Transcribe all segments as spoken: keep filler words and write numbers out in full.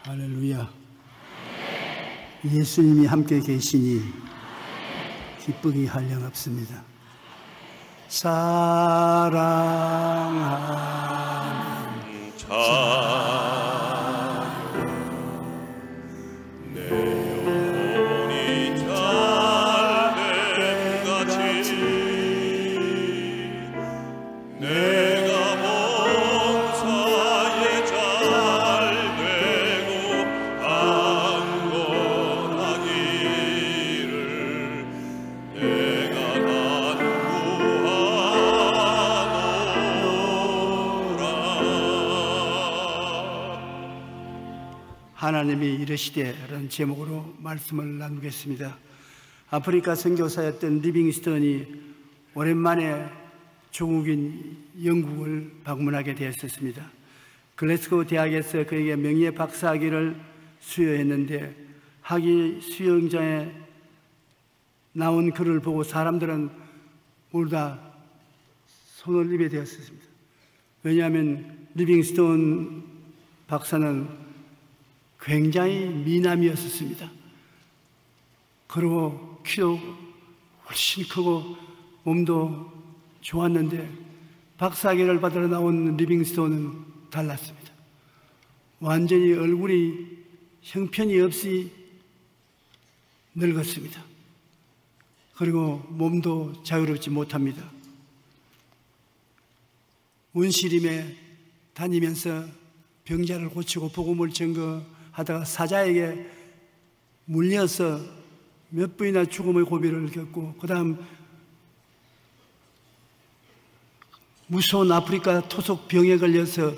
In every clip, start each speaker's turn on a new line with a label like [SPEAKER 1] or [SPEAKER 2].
[SPEAKER 1] 할렐루야. 예수님이 함께 계시니 기쁘기 한량없습니다. 사랑하는 자 하나님이 이르시되라는 제목으로 말씀을 나누겠습니다. 아프리카 선교사였던 리빙스턴이 오랜만에 조국인 영국을 방문하게 되었습니다. 글래스고 대학에서 그에게 명예 박사학위를 수여했는데 학위 수여장에 나온 글을 보고 사람들은 모두 다 손을 입에 되었습니다. 왜냐하면 리빙스턴 박사는 굉장히 미남이었습니다. 그리고 키도 훨씬 크고 몸도 좋았는데 박사학위를 받으러 나온 리빙스톤은 달랐습니다. 완전히 얼굴이 형편이 없이 늙었습니다. 그리고 몸도 자유롭지 못합니다. 온시림에 다니면서 병자를 고치고 복음을 증거하다가 사자에게 물려서 몇 번이나 죽음의 고비를 겪고 그 다음 무서운 아프리카 토속 병에 걸려서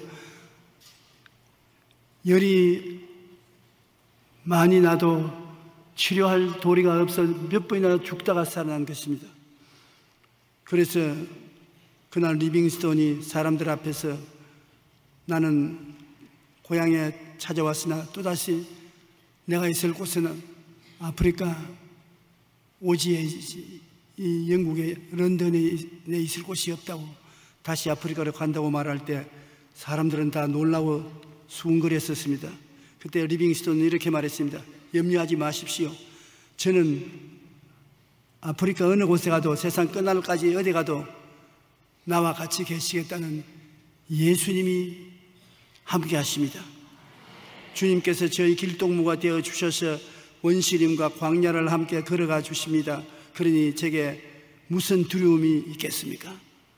[SPEAKER 1] 열이 많이 나도 치료할 도리가 없어 몇 번이나 죽다가 살아난 것입니다. 그래서 그날 리빙스톤이 사람들 앞에서 나는 고향에 찾아왔으나 또다시 내가 있을 곳에는 아프리카 오지에 이 영국의 런던에 있을 곳이 없다고 다시 아프리카로 간다고 말할 때 사람들은 다 놀라워 수군거렸었습니다. 그때 리빙스톤은 이렇게 말했습니다. 염려하지 마십시오. 저는 아프리카 어느 곳에 가도 세상 끝날까지 어디 가도 나와 같이 계시겠다는 예수님이 함께 하십니다. 주님께서 저희 길동무가 되어 주셔서 원시림과 광야를 함께 걸어가 주십니다. 그러니 제게 무슨 두려움이 있겠습니까?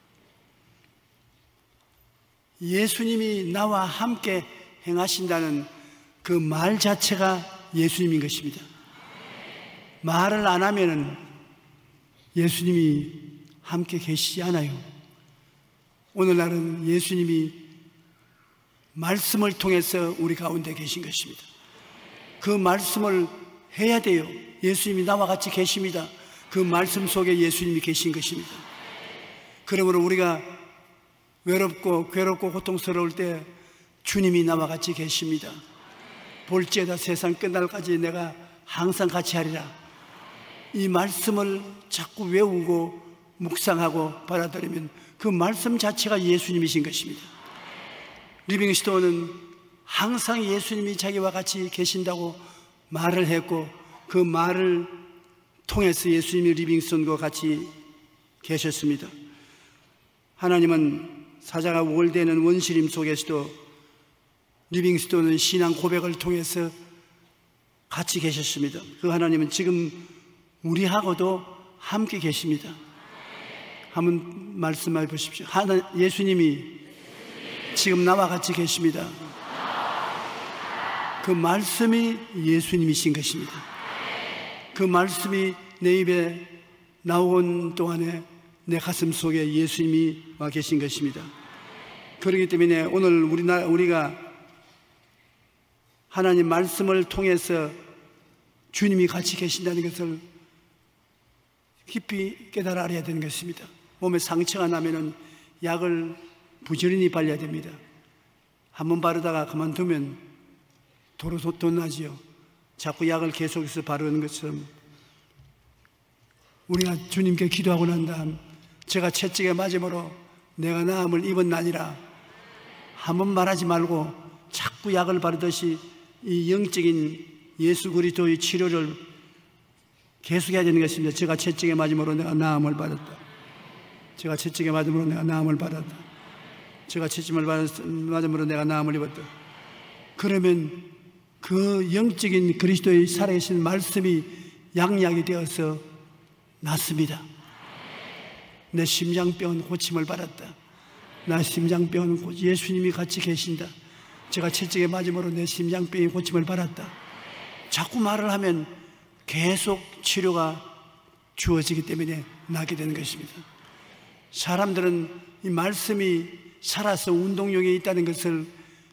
[SPEAKER 1] 예수님이 나와 함께 행하신다는 그 말 자체가 예수님인 것입니다. 말을 안 하면 예수님이 함께 계시지 않아요. 오늘날은 예수님이 말씀을 통해서 우리 가운데 계신 것입니다. 그 말씀을 해야 돼요. 예수님이 나와 같이 계십니다. 그 말씀 속에 예수님이 계신 것입니다. 그러므로 우리가 외롭고 괴롭고 고통스러울 때 주님이 나와 같이 계십니다. 볼지어다 세상 끝날까지 내가 항상 같이 하리라. 이 말씀을 자꾸 외우고 묵상하고 받아들이면 그 말씀 자체가 예수님이신 것입니다. 리빙스톤은 항상 예수님이 자기와 같이 계신다고 말을 했고 그 말을 통해서 예수님이 리빙스톤과 같이 계셨습니다. 하나님은 사자가 우월되는 원시림 속에서도 리빙스톤은 신앙 고백을 통해서 같이 계셨습니다. 그 하나님은 지금 우리하고도 함께 계십니다. 한번 말씀해 보십시오. 하나, 예수님이 지금 나와 같이 계십니다. 그 말씀이 예수님이신 것입니다. 그 말씀이 내 입에 나온 동안에 내 가슴 속에 예수님이 와 계신 것입니다. 그렇기 때문에 오늘 우리나, 우리가 하나님 말씀을 통해서 주님이 같이 계신다는 것을 깊이 깨달아 알아야 되는 것입니다. 몸에 상처가 나면은 약을 부지런히 발라야 됩니다. 한번 바르다가 그만두면 도로 돈 나지요. 자꾸 약을 계속해서 바르는 것처럼 우리가 주님께 기도하고 난 다음 제가 채찍에 맞음으로 내가 나음을 입은 나니라 한번 말하지 말고 자꾸 약을 바르듯이 이 영적인 예수 그리스도의 치료를 계속해야 되는 것입니다. 제가 채찍에 맞음으로 내가 나음을 받았다. 제가 채찍에 맞음으로 내가 나음을 받았다. 제가 채찍을 맞음으로 내가 나음을 입었다. 그러면 그 영적인 그리스도의 살아계신 말씀이 양약이 되어서 낫습니다. 내 심장병은 고침을 받았다. 나 심장병은 예수님이 같이 계신다. 제가 채찍에 맞음으로 내 심장병이 고침을 받았다. 자꾸 말을 하면 계속 치료가 주어지기 때문에 나게 되는 것입니다. 사람들은 이 말씀이 살아서 운동력이 있다는 것을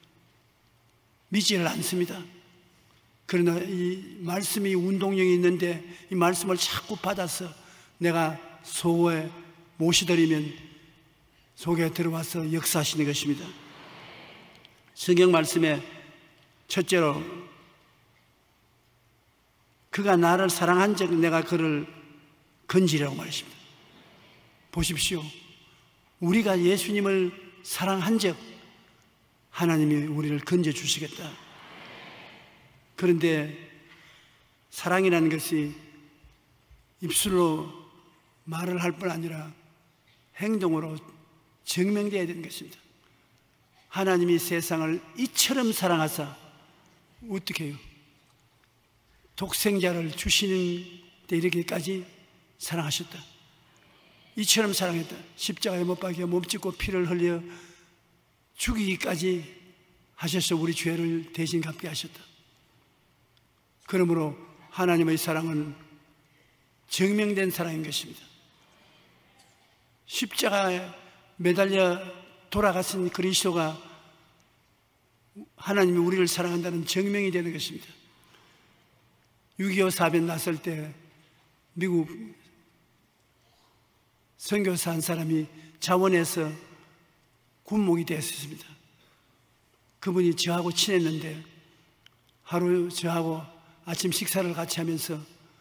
[SPEAKER 1] 믿지를 않습니다. 그러나 이 말씀이 운동력이 있는데 이 말씀을 자꾸 받아서 내가 속에 모시드리면 속에 들어와서 역사하시는 것입니다. 성경 말씀에 첫째로 그가 나를 사랑한 적 내가 그를 건지라고 말했습니다. 보십시오. 우리가 예수님을 사랑한 적 하나님이 우리를 건져주시겠다. 그런데 사랑이라는 것이 입술로 말을 할 뿐 아니라 행동으로 증명되어야 되는 것입니다. 하나님이 세상을 이처럼 사랑하사 어떻게 해요? 독생자를 주시는 데 이르기까지 사랑하셨다. 이처럼 사랑했다. 십자가에 못 박혀 몸짓고 피를 흘려 죽이기까지 하셔서 우리 죄를 대신 갚게 하셨다. 그러므로 하나님의 사랑은 증명된 사랑인 것입니다. 십자가에 매달려 돌아가신 그리스도가 하나님이 우리를 사랑한다는 증명이 되는 것입니다. 육이오 사변 났을 때 미국 선교사 한 사람이 자원에서 군목이 되었습니다. 그분이 저하고 친했는데 하루 저하고 아침 식사를 같이 하면서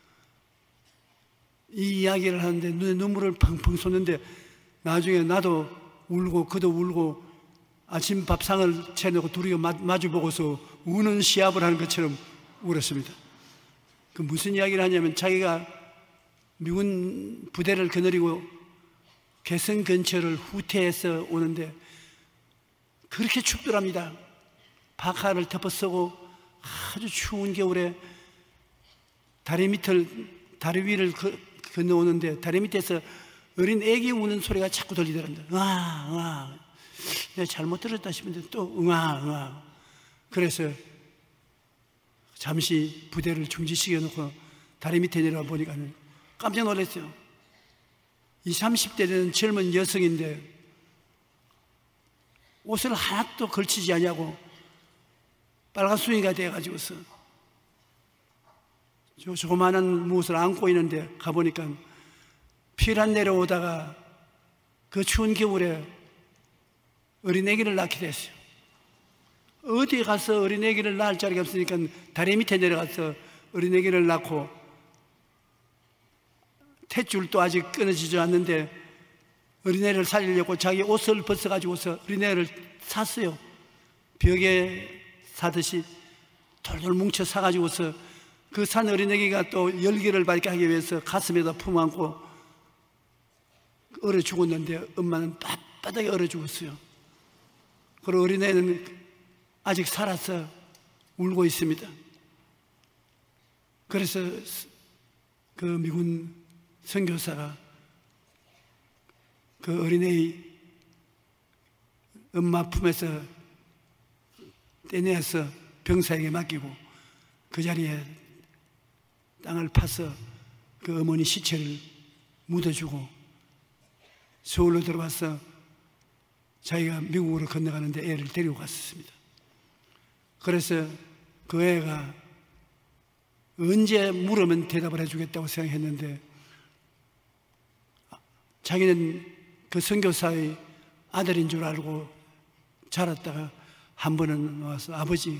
[SPEAKER 1] 이 이야기를 하는데 눈에 눈물을 펑펑 쏟는데 나중에 나도 울고 그도 울고 아침 밥상을 차려놓고 둘이 마주 보고서 우는 시합을 하는 것처럼 울었습니다. 그 무슨 이야기를 하냐면 자기가 미군 부대를 거느리고 개성 근처를 후퇴해서 오는데 그렇게 춥더랍니다. 파카를 덮어 쓰고 아주 추운 겨울에 다리 밑을 다리 위를 건너오는데 다리 밑에서 어린 애기 우는 소리가 자꾸 들리더랍니다. 응아 응아. 내가 잘못 들었다 싶은데 또 응아 응아. 그래서 잠시 부대를 중지시켜 놓고 다리 밑에 내려와 보니까 깜짝 놀랐어요. 이십, 삼십 대 되는 젊은 여성인데 옷을 하나도 걸치지 않냐고 빨간순이가 돼가지고서 저 조그마한 무엇을 안고 있는데 가보니까 피란 내려오다가 그 추운 겨울에 어린애기를 낳게 됐어요. 어디에 가서 어린애기를 낳을 자리가 없으니까 다리 밑에 내려가서 어린애기를 낳고 탯줄도 아직 끊어지지 않는데 어린애를 살리려고 자기 옷을 벗어가지고서 어린애를 샀어요. 벽에 사듯이 돌돌 뭉쳐 사가지고서 그 산 어린애기가 또 열기를 밝게 하기 위해서 가슴에다 품안고 얼어 죽었는데 엄마는 빳빳하게 얼어 죽었어요. 그리고 어린애는 아직 살아서 울고 있습니다. 그래서 그 미군 선교사가 그 어린애의 엄마 품에서 떼내서 병사에게 맡기고 그 자리에 땅을 파서 그 어머니 시체를 묻어주고 서울로 들어와서 자기가 미국으로 건너가는데 애를 데리고 갔었습니다. 그래서 그 애가 언제 물으면 대답을 해주겠다고 생각했는데 자기는 그 선교사의 아들인 줄 알고 자랐다가 한 번은 와서 아버지,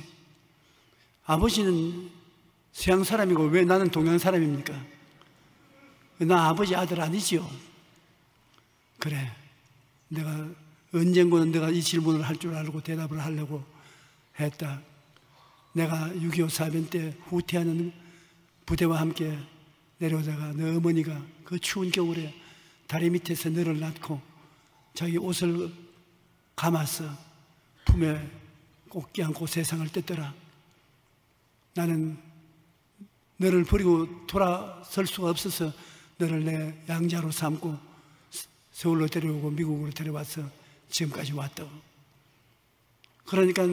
[SPEAKER 1] 아버지는 서양 사람이고 왜 나는 동양 사람입니까? 나 아버지 아들 아니지요. 그래, 내가 언젠가는 내가 이 질문을 할 줄 알고 대답을 하려고 했다. 내가 육이오 사변 때 후퇴하는 부대와 함께 내려오다가 너 어머니가 그 추운 겨울에 다리 밑에서 너를 낳고 자기 옷을 감아서 품에 꼭 껴안고 세상을 뜯더라. 나는 너를 버리고 돌아설 수가 없어서 너를 내 양자로 삼고 서울로 데려오고 미국으로 데려와서 지금까지 왔다고. 그러니까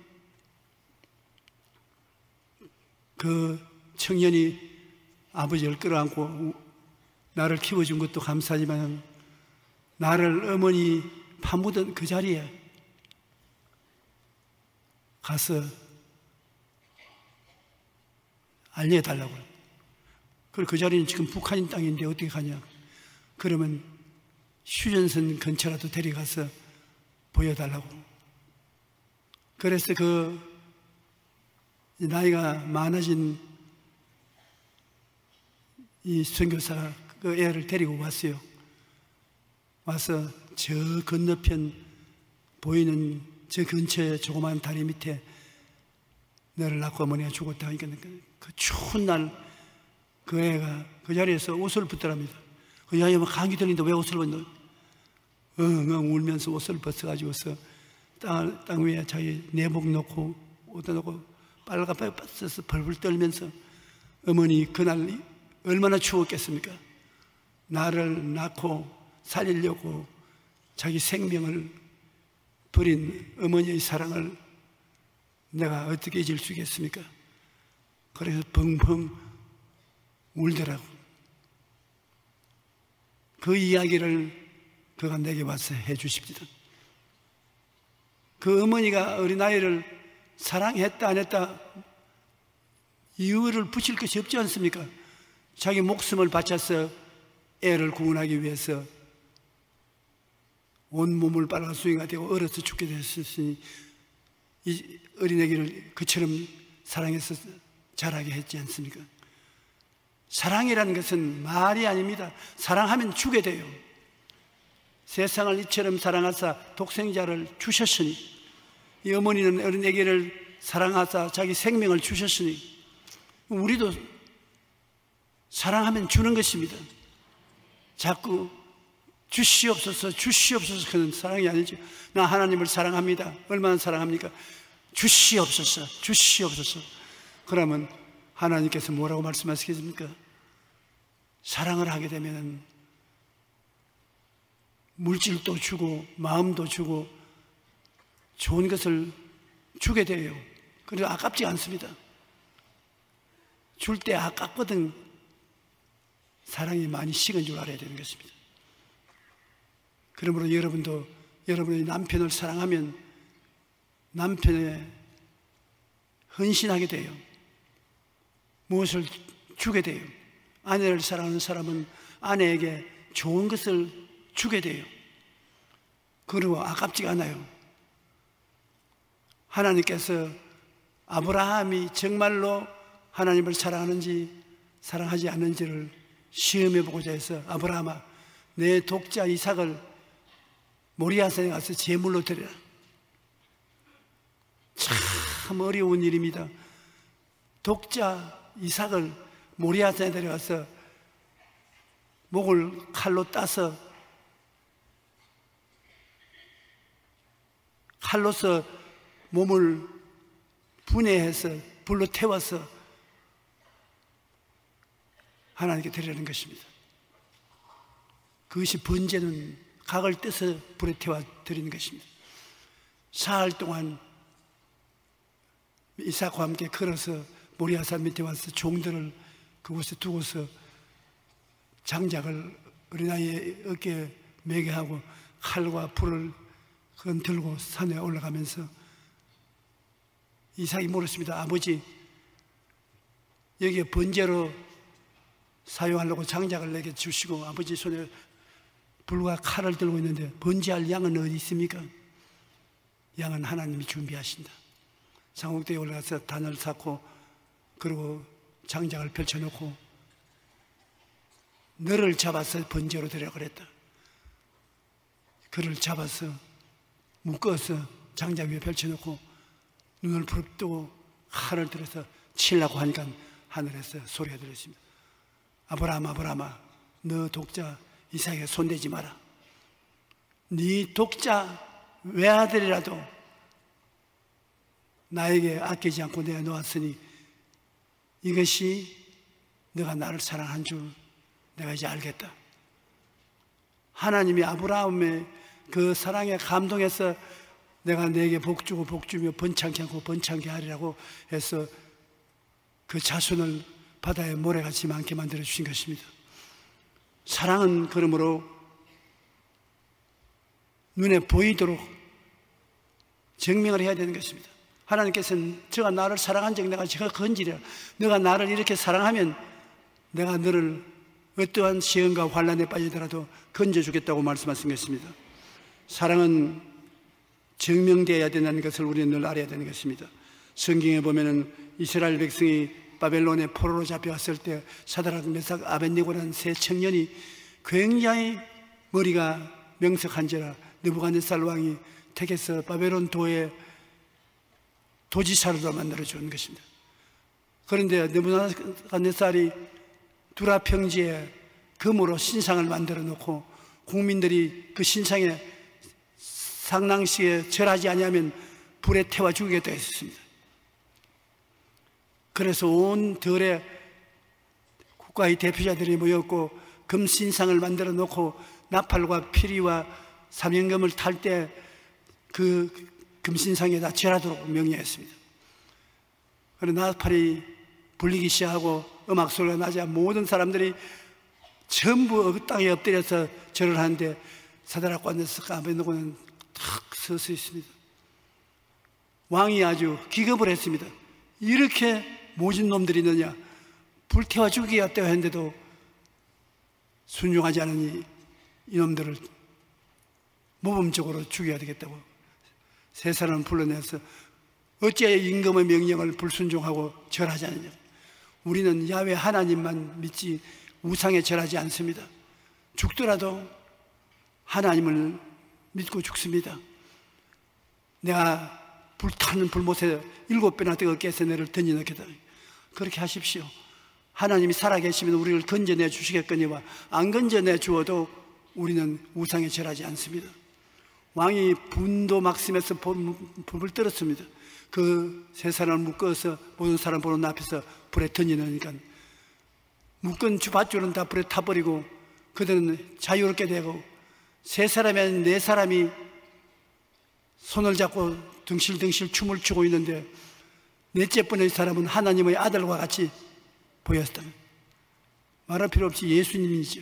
[SPEAKER 1] 그 청년이 아버지를 끌어안고 나를 키워준 것도 감사하지만 나를 어머니 파묻은 그 자리에 가서 알려달라고. 그리고 그 자리는 지금 북한인 땅인데 어떻게 가냐. 그러면 휴전선 근처라도 데려가서 보여달라고. 그래서 그 나이가 많아진 이 선교사가 그 애를 데리고 왔어요. 와서 저 건너편 보이는 저 근처에 조그마한 다리 밑에 너를 낳고 어머니가 죽었다 하니까 그 추운 날 그 애가 그 자리에서 옷을 붙더랍니다. 그 여자가 막 감기 들리는데 왜 옷을 벗노? 엉엉 울면서 옷을 벗어가지고서 땅, 땅 위에 자기 내복 놓고 옷도 놓고 빨갛게 빠져서 벌벌 떨면서 어머니 그날 얼마나 추웠겠습니까? 나를 낳고 살리려고 자기 생명을 버린 어머니의 사랑을 내가 어떻게 잊을 수 있겠습니까? 그래서 펑펑 울더라고. 그 이야기를 그가 내게 와서 해 주십니다. 그 어머니가 어린아이를 사랑했다 안 했다 이유를 붙일 것이 없지 않습니까? 자기 목숨을 바쳐서 애를 구원하기 위해서 온몸을 빨아 수행가 되고 얼어서 죽게 됐으니 이 어린애기를 그처럼 사랑해서 자라게 했지 않습니까? 사랑이라는 것은 말이 아닙니다. 사랑하면 주게 돼요. 세상을 이처럼 사랑하사 독생자를 주셨으니 이 어머니는 어린애기를 사랑하사 자기 생명을 주셨으니 우리도 사랑하면 주는 것입니다. 자꾸 주시옵소서 주시옵소서 그런 사랑이 아니죠. 나 하나님을 사랑합니다. 얼마나 사랑합니까? 주시옵소서 주시옵소서. 그러면 하나님께서 뭐라고 말씀하시겠습니까? 사랑을 하게 되면 물질도 주고 마음도 주고 좋은 것을 주게 돼요. 그래서 아깝지 않습니다. 줄 때 아깝거든. 사랑이 많이 식은 줄 알아야 되는 것입니다. 그러므로 여러분도 여러분의 남편을 사랑하면 남편에 헌신하게 돼요. 무엇을 주게 돼요. 아내를 사랑하는 사람은 아내에게 좋은 것을 주게 돼요. 그리고 아깝지가 않아요. 하나님께서 아브라함이 정말로 하나님을 사랑하는지 사랑하지 않는지를 시험해 보고자 해서 아브라함아 내 독자 이삭을 모리아산에 가서 제물로 드려라. 참 어려운 일입니다. 독자 이삭을 모리아산에 데려가서 목을 칼로 따서 칼로서 몸을 분해해서 불로 태워서 하나님께 드리라는 것입니다. 그것이 번제는 각을 떼서 불에 태워 드리는 것입니다. 사흘 동안 이삭과 함께 걸어서 모리아산 밑에 와서 종들을 그곳에 두고서 장작을 어린아이의 어깨에 매게 하고 칼과 불을 그건 들고 산에 올라가면서 이삭이 물었습니다. 아버지, 여기에 번제로 사용하려고 장작을 내게 주시고 아버지 손에 불과 칼을 들고 있는데 번제할 양은 어디 있습니까? 양은 하나님이 준비하신다. 장옥대에 올라가서 단을 쌓고 그리고 장작을 펼쳐놓고 너를 잡아서 번제로 드리라 그랬다. 그를 잡아서 묶어서 장작 위에 펼쳐놓고 눈을 부릅뜨고 칼을 들어서 치려고 하니까 하늘에서 소리가 들렸습니다. 아브라함, 아브라함아, 너 독자 이삭에게 손대지 마라. 네 독자 외아들이라도 나에게 아끼지 않고 내가 놓았으니 이것이 너가 나를 사랑한 줄 내가 이제 알겠다. 하나님이 아브라함의 그 사랑에 감동해서 내가 내게 복주고 복주며 번창케 하고 번창케 하리라고 해서 그 자손을 바다의 모래같이 많게 만들어 주신 것입니다. 사랑은 그러므로 눈에 보이도록 증명을 해야 되는 것입니다. 하나님께서는 저가 나를 사랑한 적 내가 저가 건지려 너가 나를 이렇게 사랑하면 내가 너를 어떠한 시험과 환난에 빠지더라도 건져주겠다고 말씀하신 것입니다. 사랑은 증명되어야 된다는 것을 우리는 늘 알아야 되는 것입니다. 성경에 보면은 이스라엘 백성이 바벨론의 포로로 잡혀갔을 때 사드락, 메삭, 아벳네고라는 세 청년이 굉장히 머리가 명석한지라 느부갓네살 왕이 택해서 바벨론 도의 도지사로 만들어 주는 것입니다. 그런데 느부갓네살이 두라 평지에 금으로 신상을 만들어 놓고 국민들이 그 신상에 상랑식에 절하지 아니하면 불에 태워 죽이겠다 했습니다. 그래서 온 들에 국가의 대표자들이 모였고 금신상을 만들어 놓고 나팔과 피리와 사명금을 탈 때 그 금신상에다 절하도록 명령했습니다. 그런데 나팔이 불리기 시작하고 음악 소리가 나자 모든 사람들이 전부 땅에 엎드려서 절을 하는데 사드락과 메삭, 아벳네고는 탁 서서 있습니다. 왕이 아주 기겁을 했습니다. 이렇게 모진 놈들이 있느냐, 불태워 죽이겠다고 했는데도 순종하지 않으니 이놈들을 모범적으로 죽여야 되겠다고 세 사람을 불러내서 어찌하여 임금의 명령을 불순종하고 절하지 않느냐. 우리는 야훼 하나님만 믿지 우상에 절하지 않습니다. 죽더라도 하나님을 믿고 죽습니다. 내가 불타는 불못에 일곱 배나 뜨겁게 해서 너를 던져넣겠다. 그렇게 하십시오. 하나님이 살아계시면 우리를 건져내 주시겠거니와 안 건져내 주어도 우리는 우상에 절하지 않습니다. 왕이 분도 막심해서 불을 떨었습니다. 그 세 사람을 묶어서 모든 사람 보는 앞에서 불에 던져넣으니까 묶은 밧줄은 다 불에 타버리고 그들은 자유롭게 되고 세 사람이 아닌 네 사람이 손을 잡고 덩실덩실 춤을 추고 있는데 넷째 번의 사람은 하나님의 아들과 같이 보였다. 말할 필요 없이 예수님이죠.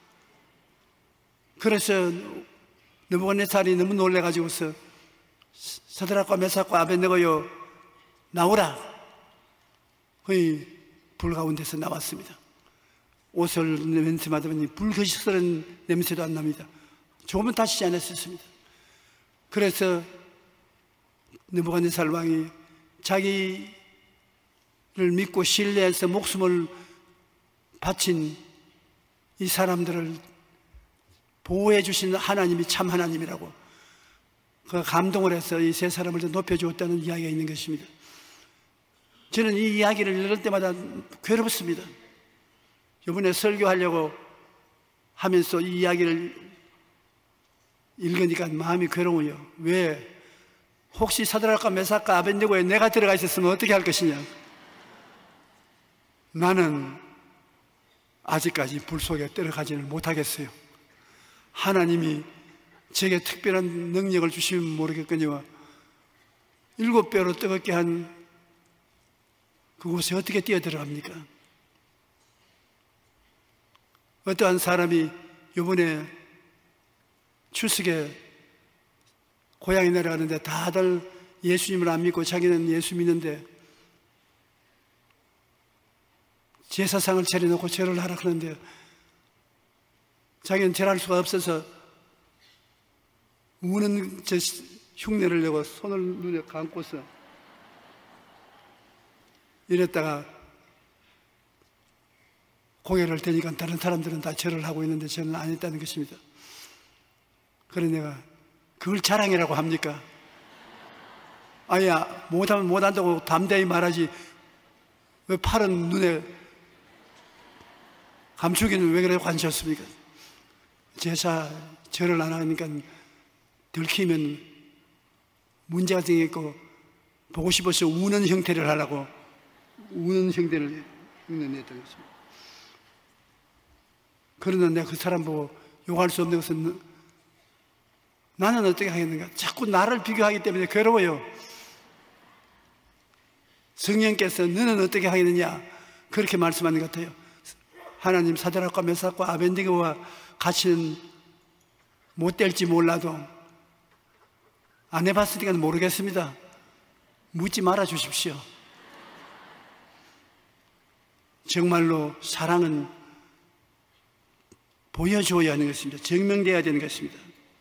[SPEAKER 1] 그래서 느부갓네살이 너무 놀래가지고서 사드락과 메삭과 아벳네고요 나오라. 거의 불 가운데서 나왔습니다. 옷을 냄새 맡으니 불거스른 냄새도 안 납니다. 조금은 다치지 않았습니다. 그래서 느부갓네살 왕이 자기를 믿고 신뢰해서 목숨을 바친 이 사람들을 보호해 주신 하나님이 참 하나님이라고 그 감동을 해서 이 세 사람을 더 높여주었다는 이야기가 있는 것입니다. 저는 이 이야기를 읽을 때마다 괴롭습니다. 이번에 설교하려고 하면서 이 이야기를 읽으니까 마음이 괴로워요. 왜? 혹시 사드락과 메삭과 아벳네고에 내가 들어가 있었으면 어떻게 할 것이냐? 나는 아직까지 불 속에 들어가지는 못하겠어요. 하나님이 제게 특별한 능력을 주시면 모르겠거니와 일곱 배로 뜨겁게 한 그곳에 어떻게 뛰어들어갑니까? 어떠한 사람이 이번에 출석에 고향에 내려가는데 다들 예수님을 안 믿고 자기는 예수 믿는데 제사상을 차려놓고 절을 하라 그러는데 자기는 절할 수가 없어서 우는 저 흉내를 내고 손을 눈에 감고서 이랬다가 고개를 드니까 다른 사람들은 다 절을 하고 있는데 저는 안 했다는 것입니다. 그래 내가 그걸 자랑이라고 합니까? 아야, 못하면 못한다고 담대히 말하지 왜 팔은 눈에 감추기는 왜 그래 관셨습니까? 제사 절을 안 하니까 들키면 문제가 생겼고 보고 싶어서 우는 형태를 하려고 우는 형태를 했던 것입니다. 그러나 내가 그 사람 보고 욕할 수 없는 것은 나는 어떻게 하겠는가? 자꾸 나를 비교하기 때문에 괴로워요. 성령께서 너는 어떻게 하겠느냐? 그렇게 말씀하는 것 같아요. 하나님 사드락과 메삭과 아벤디고와 같이는 못 될지 몰라도 안 해봤으니까 모르겠습니다. 묻지 말아 주십시오. 정말로 사랑은 보여줘야 하는 것입니다. 증명되어야 되는 것입니다.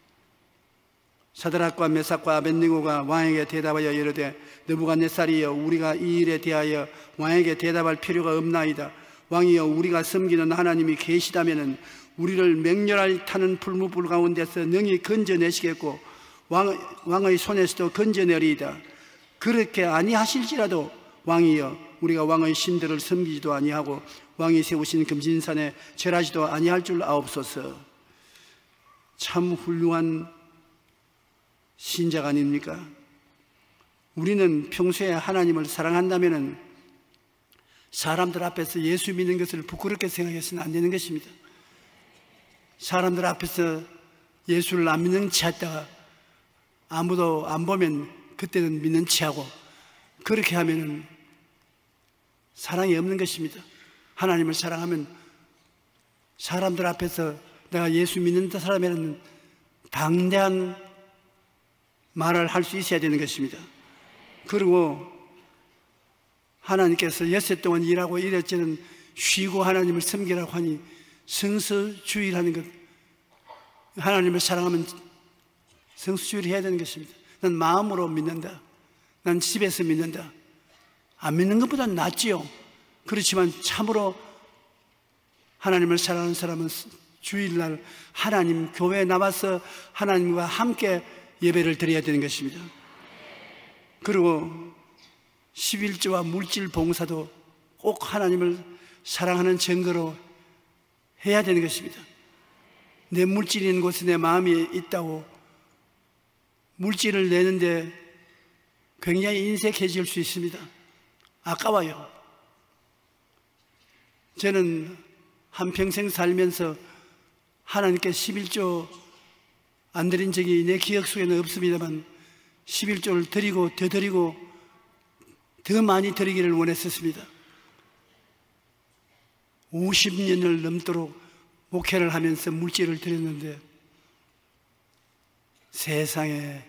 [SPEAKER 1] 사드락과 메삭과 아벤니고가 왕에게 대답하여 이르되 느부갓네살이여 우리가 이 일에 대하여 왕에게 대답할 필요가 없나이다. 왕이여 우리가 섬기는 하나님이 계시다면은 우리를 맹렬하게 타는 풀무불 가운데서 능히 건져내시겠고 왕, 왕의 손에서도 건져내리이다. 그렇게 아니하실지라도 왕이여 우리가 왕의 신들을 섬기지도 아니하고 왕이 세우신 금진산에 절하지도 아니할 줄 아옵소서. 참 훌륭한 신자가 아닙니까? 우리는 평소에 하나님을 사랑한다면 사람들 앞에서 예수 믿는 것을 부끄럽게 생각해서는 안 되는 것입니다. 사람들 앞에서 예수를 안 믿는 체 했다가 아무도 안 보면 그때는 믿는 체하고 그렇게 하면 사랑이 없는 것입니다. 하나님을 사랑하면 사람들 앞에서 내가 예수 믿는 사람이라는 당대한 말을 할 수 있어야 되는 것입니다. 그리고 하나님께서 엿새 동안 일하고 이랬지는 쉬고 하나님을 섬기라고 하니 성수주의라는 것, 하나님을 사랑하면 성수주의를 해야 되는 것입니다. 난 마음으로 믿는다. 난 집에서 믿는다. 안 믿는 것보다는 낫지요. 그렇지만 참으로 하나님을 사랑하는 사람은 주일날 하나님 교회에 나와서 하나님과 함께 예배를 드려야 되는 것입니다. 그리고 십일조와 물질 봉사도 꼭 하나님을 사랑하는 증거로 해야 되는 것입니다. 내 물질이 있는 곳에 내 마음이 있다고 물질을 내는데 굉장히 인색해질 수 있습니다. 아까워요. 저는 한평생 살면서 하나님께 십일조 안 드린 적이 내 기억 속에는 없습니다만 십일조를 드리고 더 드리고 더 많이 드리기를 원했었습니다. 오십 년을 넘도록 목회를 하면서 물질을 드렸는데 세상에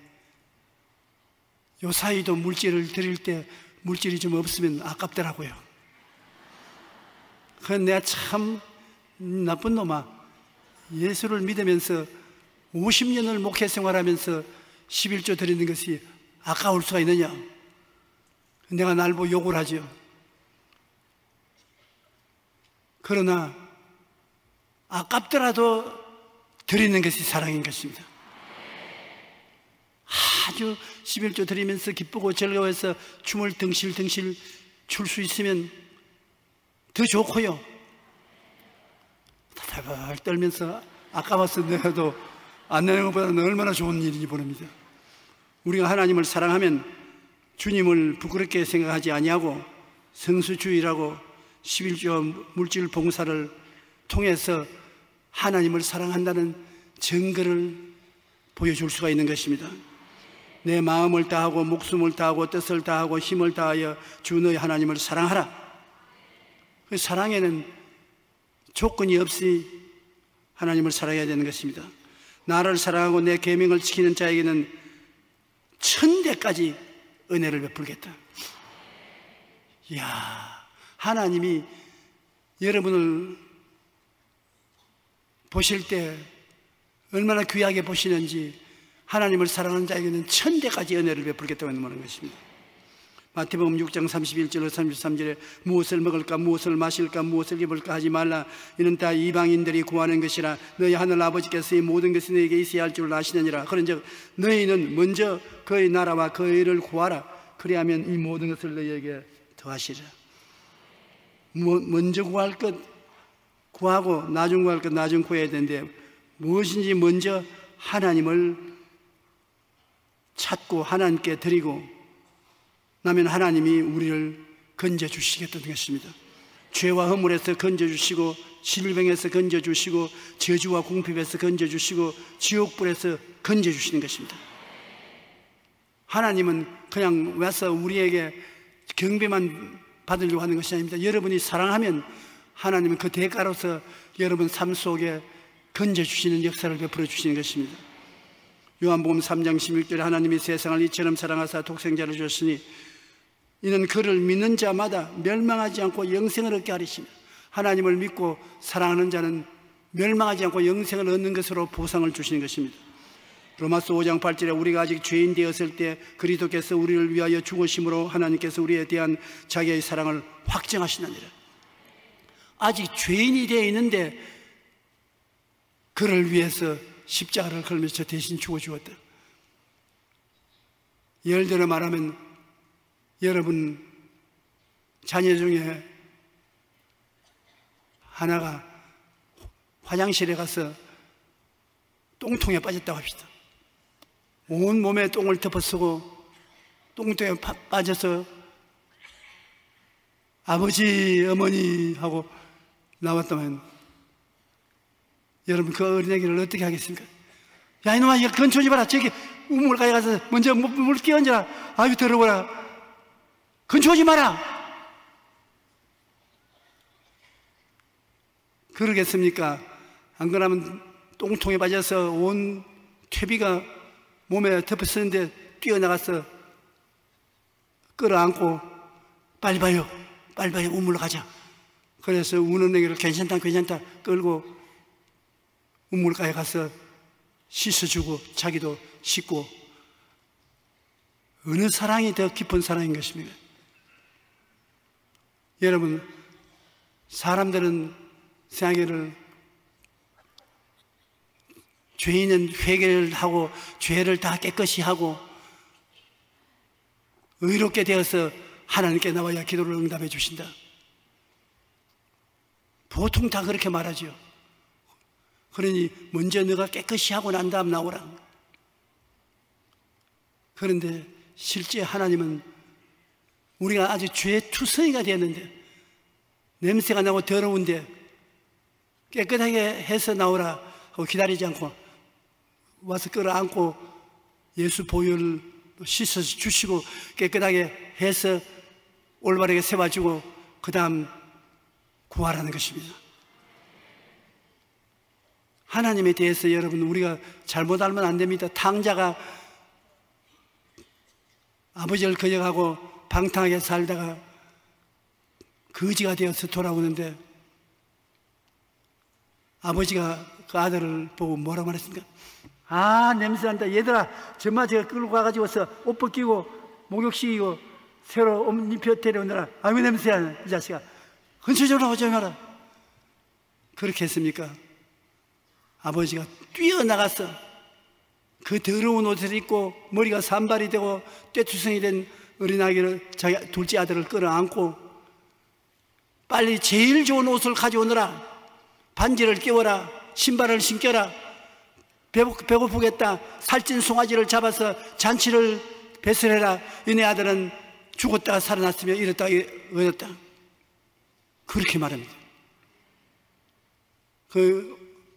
[SPEAKER 1] 요 사이도 물질을 드릴 때 물질이 좀 없으면 아깝더라고요. 그건 내가 참 나쁜 놈아. 예수를 믿으면서 오십 년을 목회 생활하면서 십일조 드리는 것이 아까울 수가 있느냐? 내가 날 보고 욕을 하죠. 그러나 아깝더라도 드리는 것이 사랑인 것입니다. 아주 십일조 드리면서 기쁘고 즐거워해서 춤을 덩실덩실 출 수 있으면 더 좋고요. 다다발 떨면서 아까워서 내가도 안 내는 것보다는 얼마나 좋은 일인지 모릅니다. 우리가 하나님을 사랑하면 주님을 부끄럽게 생각하지 아니하고 성수주의라고 십일조 물질 봉사를 통해서 하나님을 사랑한다는 증거를 보여줄 수가 있는 것입니다. 내 마음을 다하고 목숨을 다하고 뜻을 다하고 힘을 다하여 주 너희 하나님을 사랑하라. 그 사랑에는 조건이 없이 하나님을 사랑해야 되는 것입니다. 나를 사랑하고 내 계명을 지키는 자에게는 천대까지 은혜를 베풀겠다. 이야, 하나님이 여러분을 보실 때 얼마나 귀하게 보시는지 하나님을 사랑하는 자에게는 천대까지 은혜를 베풀겠다고 하는 것입니다. 마태복음 육 장 삼십일 절로 삼십삼 절에 무엇을 먹을까 무엇을 마실까 무엇을 입을까 하지 말라. 이는 다 이방인들이 구하는 것이라. 너희 하늘 아버지께서 이 모든 것이 너희에게 있어야 할 줄 아시느니라. 그런즉 너희는 먼저 그의 나라와 그의 의를 구하라. 그리하면 이 모든 것을 너희에게 더하시리라. 먼저 구할 것 구하고 나중 구할 것 나중 구해야 되는데, 무엇인지 먼저 하나님을 찾고 하나님께 드리고 나면 하나님이 우리를 건져주시겠다는 것입니다. 죄와 허물에서 건져주시고, 질병에서 건져주시고, 저주와 궁핍에서 건져주시고, 지옥불에서 건져주시는 것입니다. 하나님은 그냥 와서 우리에게 경배만 받으려고 하는 것이 아닙니다. 여러분이 사랑하면 하나님은 그 대가로서 여러분 삶 속에 건져주시는 역사를 베풀어 주시는 것입니다. 요한복음 삼 장 십육 절에 하나님이 세상을 이처럼 사랑하사 독생자를 주셨으니 이는 그를 믿는 자마다 멸망하지 않고 영생을 얻게 하리시며, 하나님을 믿고 사랑하는 자는 멸망하지 않고 영생을 얻는 것으로 보상을 주시는 것입니다. 로마서 오 장 팔 절에 우리가 아직 죄인 되었을 때 그리스도께서 우리를 위하여 죽으심으로 하나님께서 우리에 대한 자기의 사랑을 확증하시느니라. 아직 죄인이 되어 있는데 그를 위해서 십자가를 걸면서 대신 죽어주었다. 예를 들어 말하면 여러분 자녀 중에 하나가 화장실에 가서 똥통에 빠졌다고 합시다. 온 몸에 똥을 덮어쓰고 똥통에 파, 빠져서 아버지, 어머니 하고 나왔다면 여러분 그 어린애기를 어떻게 하겠습니까? 야 이놈아, 이거 근처지 마라. 저기 우물가에 가서 먼저 물 끼얹어라. 아유 더러워라. 근처지 마라. 그러겠습니까? 안 그러면 똥통에 빠져서 온 퇴비가 몸에 덮어쓰는데 뛰어나가서 끌어안고 빨리 봐요, 빨리 봐요, 우물로 가자. 그래서 우는 애기를 괜찮다 괜찮다 끌고 우물가에 가서 씻어주고 자기도 씻고, 어느 사랑이 더 깊은 사랑인 것입니까? 여러분, 사람들은 생애를 죄인은 회개를 하고 죄를 다 깨끗이 하고 의롭게 되어서 하나님께 나와야 기도를 응답해 주신다. 보통 다 그렇게 말하죠. 그러니 먼저 너가 깨끗이 하고 난 다음 나오라. 그런데 실제 하나님은 우리가 아주 죄의 투성이가 되었는데, 냄새가 나고 더러운데 깨끗하게 해서 나오라 하고 기다리지 않고 와서 끌어안고 예수 보혈을 씻어서 주시고 깨끗하게 해서 올바르게 세워주고 그 다음 구하라는 것입니다. 하나님에 대해서 여러분 우리가 잘못 알면 안 됩니다. 탕자가 아버지를 거역하고 방탕하게 살다가 거지가 되어서 돌아오는데 아버지가 그 아들을 보고 뭐라고 말했습니까? 아 냄새난다. 얘들아 정말 제가 끌고 가가지고서 옷 벗기고 목욕시키고 새로 옷 입혀 데려오느라 아유 냄새야 이 자식아. 근처적으로 오지 마라. 그렇게 했습니까? 아버지가 뛰어나가서 그 더러운 옷을 입고 머리가 산발이 되고 떼투성이 된 어린아기를 자기 둘째 아들을 끌어안고 빨리 제일 좋은 옷을 가져오느라, 반지를 끼워라, 신발을 신겨라, 배고프겠다, 살찐 송아지를 잡아서 잔치를 배설해라. 이네 아들은 죽었다가 살아났으며 이랬다가 얻었다. 그렇게 말합니다. 그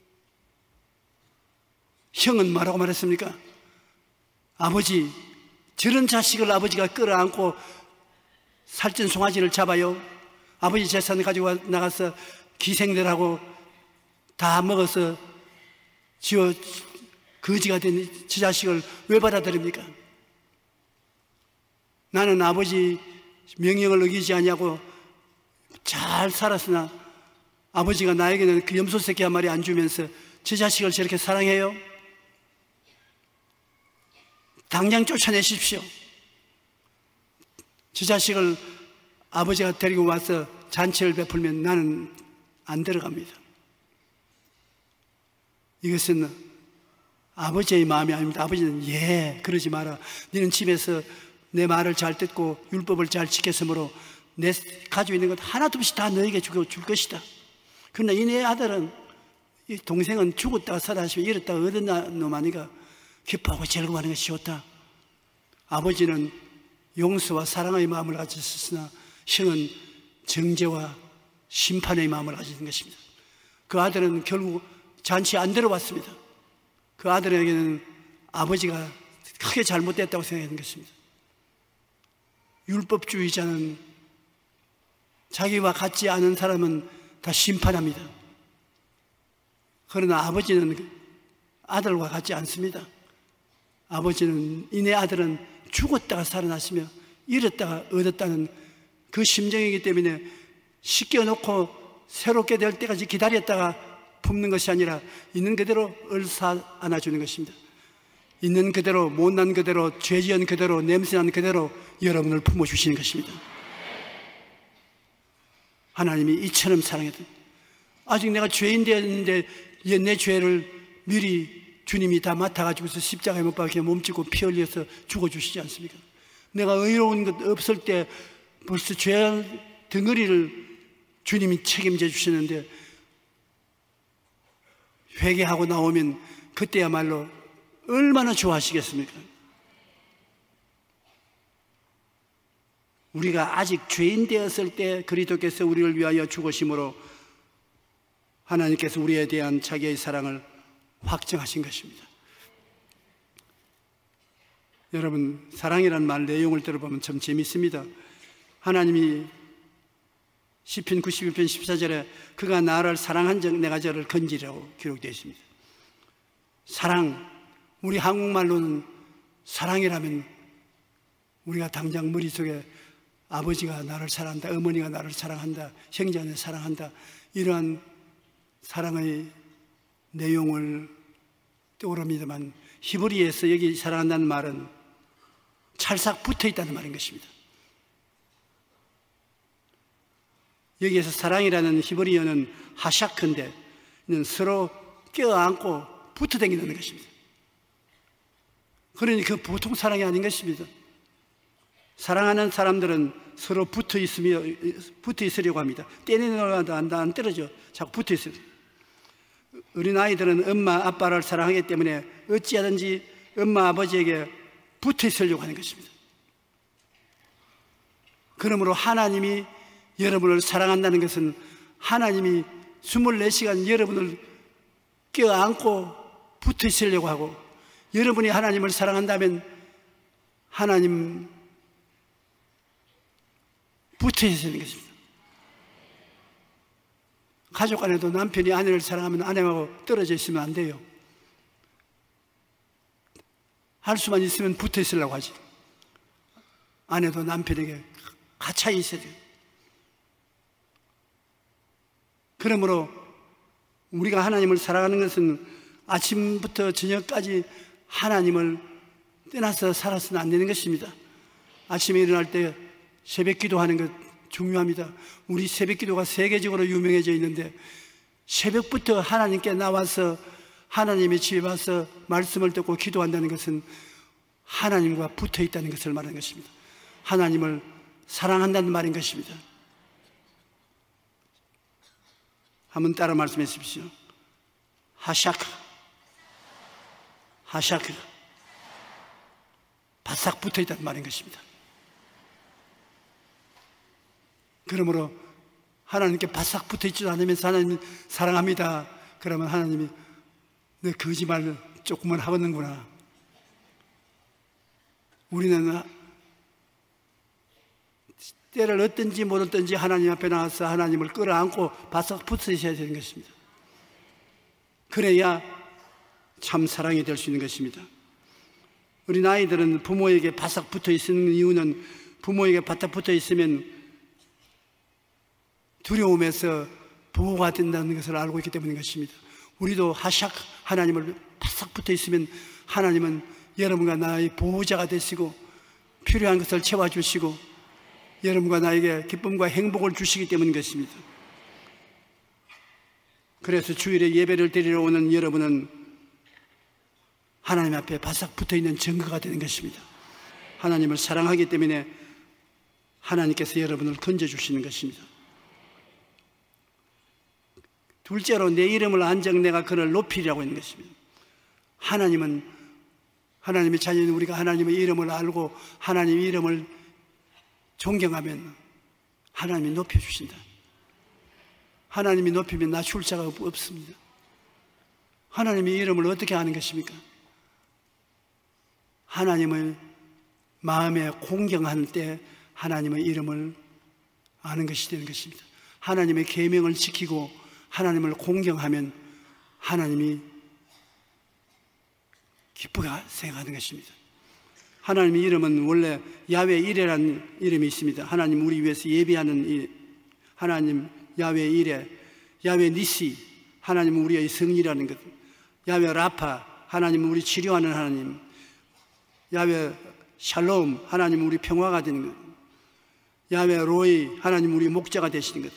[SPEAKER 1] 형은 뭐라고 말했습니까? 아버지, 저런 자식을 아버지가 끌어안고 살찐 송아지를 잡아요. 아버지 재산을 가지고 나가서 기생들하고 다 먹어서 지어 거지가 된 저 자식을 왜 받아들입니까? 나는 아버지 명령을 어기지 않냐고 잘 살았으나 아버지가 나에게는 그 염소 새끼 한 마리 안 주면서 저 자식을 저렇게 사랑해요? 당장 쫓아내십시오. 저 자식을 아버지가 데리고 와서 잔치를 베풀면 나는 안 들어갑니다. 이것은 아버지의 마음이 아닙니다. 아버지는 예 그러지 마라. 너는 집에서 내 말을 잘 듣고 율법을 잘 지켰으므로 내 가지고 있는 것 하나도 없이 다 너에게 주고 줄 것이다. 그러나 이 내 아들은, 이 동생은 죽었다가 살아나시면 이랬다가 얻은 놈 아니가 기뻐하고 즐거워하는 것이 좋다. 아버지는 용서와 사랑의 마음을 가졌으나 형은 정죄와 심판의 마음을 가진 것입니다. 그 아들은 결국 잔치 안 들어왔습니다. 그 아들에게는 아버지가 크게 잘못됐다고 생각하는 것입니다. 율법주의자는 자기와 같지 않은 사람은 다 심판합니다. 그러나 아버지는 아들과 같지 않습니다. 아버지는 이내 아들은 죽었다가 살아났으며 잃었다가 얻었다는 그 심정이기 때문에 씻겨놓고 새롭게 될 때까지 기다렸다가 품는 것이 아니라 있는 그대로 얼싸 안아주는 것입니다. 있는 그대로, 못난 그대로, 죄지은 그대로, 냄새난 그대로 여러분을 품어주시는 것입니다. 하나님이 이처럼 사랑했던, 아직 내가 죄인 되었는데 내 죄를 미리 주님이 다 맡아가지고서 십자가에 못 박혀 몸짓고 피 흘려서 죽어주시지 않습니까? 내가 의로운 것 없을 때 벌써 죄 덩어리를 주님이 책임져 주시는데 회개하고 나오면 그때야말로 얼마나 좋아하시겠습니까? 우리가 아직 죄인 되었을 때 그리스도께서 우리를 위하여 죽으심으로 하나님께서 우리에 대한 자기의 사랑을 확정하신 것입니다. 여러분, 사랑이라는 말 내용을 들어보면 참 재밌습니다. 하나님이 시편 구십일 편 십사 절에 그가 나를 사랑한 적 내가 저를 건지라고 기록되어 있습니다. 사랑, 우리 한국말로는 사랑이라면 우리가 당장 머릿속에 아버지가 나를 사랑한다, 어머니가 나를 사랑한다, 형제는 사랑한다, 이러한 사랑의 내용을 떠오릅니다만 히브리에서 여기 사랑한다는 말은 찰싹 붙어 있다는 말인 것입니다. 여기에서 사랑이라는 히브리어는 하샤크인데 서로 껴안고 붙어 다니는 것입니다. 그러니 그 보통 사랑이 아닌 것입니다. 사랑하는 사람들은 서로 붙어 있으며 붙어 있으려고 합니다. 떼내려고 안 떨어져. 자꾸 붙어 있어요. 어린 아이들은 엄마 아빠를 사랑하기 때문에 어찌하든지 엄마 아버지에게 붙어 있으려고 하는 것입니다. 그러므로 하나님이 여러분을 사랑한다는 것은 하나님이 이십사 시간 여러분을 껴안고 붙어 있으려고 하고, 여러분이 하나님을 사랑한다면 하나님 붙어 있어야 하는 것입니다. 가족 안에도 남편이 아내를 사랑하면 아내하고 떨어져 있으면 안 돼요. 할 수만 있으면 붙어 있으려고 하지. 아내도 남편에게 가차히 있어야 돼요. 그러므로 우리가 하나님을 사랑하는 것은 아침부터 저녁까지 하나님을 떠나서 살아서는 안 되는 것입니다. 아침에 일어날 때 새벽 기도하는 것 중요합니다. 우리 새벽 기도가 세계적으로 유명해져 있는데 새벽부터 하나님께 나와서 하나님의 집에 와서 말씀을 듣고 기도한다는 것은 하나님과 붙어 있다는 것을 말하는 것입니다. 하나님을 사랑한다는 말인 것입니다. 한번 따라 말씀해 주십시오. 하샤크, 하샤크, 바싹 붙어 있다는 말인 것입니다. 그러므로 하나님께 바싹 붙어 있지도 않으면서 하나님 사랑합니다. 그러면 하나님이 너 거짓말 조금만 하겠는구나. 우리는 때를 어떤지 못 어떤지 하나님 앞에 나와서 하나님을 끌어안고 바싹 붙어 있어야 되는 것입니다. 그래야 참 사랑이 될 수 있는 것입니다. 우리 아이들은 부모에게 바싹 붙어 있는 이유는 부모에게 바싹 붙어 있으면 두려움에서 보호가 된다는 것을 알고 있기 때문인 것입니다. 우리도 하샥 하나님을 바싹 붙어 있으면 하나님은 여러분과 나의 보호자가 되시고 필요한 것을 채워주시고 여러분과 나에게 기쁨과 행복을 주시기 때문인 것입니다. 그래서 주일에 예배를 드리러 오는 여러분은 하나님 앞에 바싹 붙어있는 증거가 되는 것입니다. 하나님을 사랑하기 때문에 하나님께서 여러분을 건져주시는 것입니다. 둘째로 내 이름을 안정 내가 그를 높이려고 하는 것입니다. 하나님은, 하나님의 자녀인 우리가 하나님의 이름을 알고 하나님의 이름을 존경하면 하나님이 높여주신다. 하나님이 높이면 낮출 자가 없습니다. 하나님의 이름을 어떻게 아는 것입니까? 하나님을 마음에 공경할 때 하나님의 이름을 아는 것이 되는 것입니다. 하나님의 계명을 지키고 하나님을 공경하면 하나님이 기쁘게 생각하는 것입니다. 하나님의 이름은 원래 야훼 이레라는 이름이 있습니다. 하나님 우리 위해서 예비하는 일, 하나님 야훼 이레, 야훼 니시, 하나님은 우리의 성이라는 것, 야훼 라파, 하나님은 우리 치료하는 하나님, 야훼 샬롬, 하나님은 우리 평화가 되는 것, 야훼 로이, 하나님은 우리 목자가 되시는 것,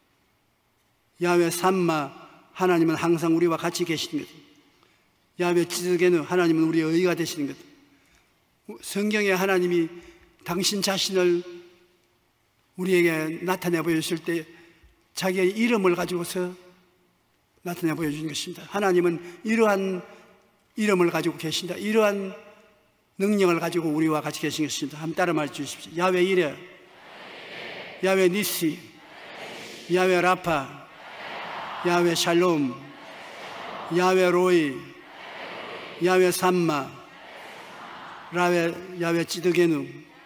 [SPEAKER 1] 야훼 삼마, 하나님은 항상 우리와 같이 계시는 것, 야훼 찌드게는 하나님은 우리의 의가 되시는 것. 성경에 하나님이 당신 자신을 우리에게 나타내 보여주실 때 자기의 이름을 가지고서 나타내 보여주는 것입니다. 하나님은 이러한 이름을 가지고 계신다. 이러한 능력을 가지고 우리와 같이 계신 것입니다. 한번 따라 말해 주십시오. 야훼 이레, 야훼 니시, 야훼 라파, 야훼 샬롬, 야훼 로이, 야훼 삼마, 라훼, 야훼 찌드게누.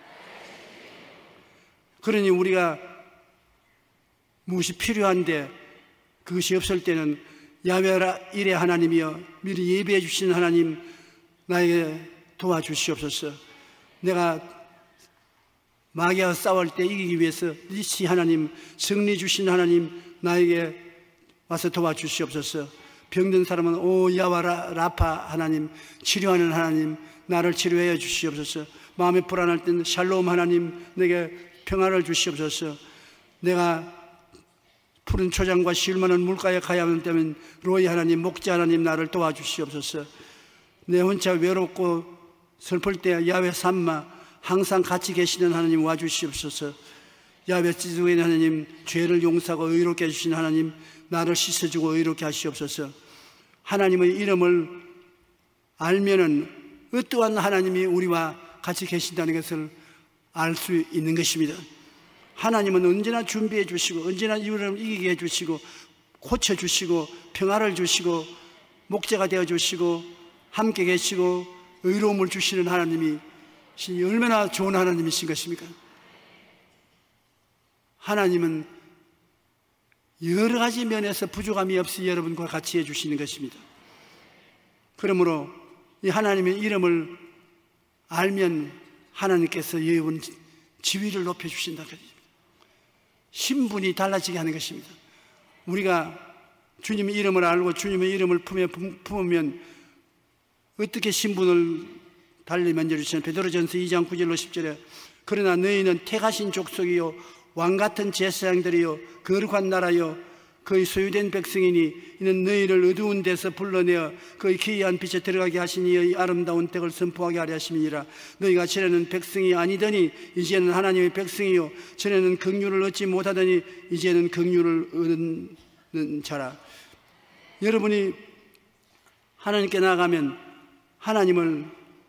[SPEAKER 1] 그러니 우리가 무엇이 필요한데 그것이 없을 때는 야훼 이레 하나님이여 미리 예비해 주신 하나님 나에게 도와주시옵소서. 내가 마귀와 싸울 때 이기기 위해서 니시 하나님, 승리 주신 하나님 나에게 와서 도와주시옵소서. 병든 사람은 오 야훼 라파 하나님, 치료하는 하나님 나를 치료해 주시옵소서. 마음이 불안할 때는 샬롬 하나님 내게 평안을 주시옵소서. 내가 푸른 초장과 실만한 물가에 가야 하는 때면 로이 하나님, 목자 하나님 나를 도와주시옵소서. 내 혼자 외롭고 슬플 때 야훼 삼마, 항상 같이 계시는 하나님 와주시옵소서. 야훼 찌드게누 하나님, 죄를 용서하고 의롭게 해주신 하나님 나를 씻어주고 의롭게 하시옵소서. 하나님의 이름을 알면은 어떠한 하나님이 우리와 같이 계신다는 것을 알 수 있는 것입니다. 하나님은 언제나 준비해 주시고 언제나 이유를 이기게 해 주시고 고쳐 주시고 평화를 주시고 목자가 되어 주시고 함께 계시고 의로움을 주시는 하나님이 얼마나 좋은 하나님이신 것입니까? 하나님은 여러 가지 면에서 부족함이 없이 여러분과 같이 해 주시는 것입니다. 그러므로 이 하나님의 이름을 알면 하나님께서 여러분 지위를 높여주신다는 것입니다. 신분이 달라지게 하는 것입니다. 우리가 주님의 이름을 알고 주님의 이름을 품에 품으면 어떻게 신분을 달리 만져주시는 베드로전서 이 장 구 절로 십 절에 그러나 너희는 택하신 족속이요 왕같은 제사장들이요 거룩한 나라요 그의 소유된 백성이니 이는 너희를 어두운 데서 불러내어 그의 기이한 빛에 들어가게 하시니 이의 아름다운 택을 선포하게 하려 하심이니라. 너희가 전에는 백성이 아니더니 이제는 하나님의 백성이요 전에는 긍휼을 얻지 못하더니 이제는 긍휼을 얻는 자라. 여러분이 하나님께 나아가면 하나님을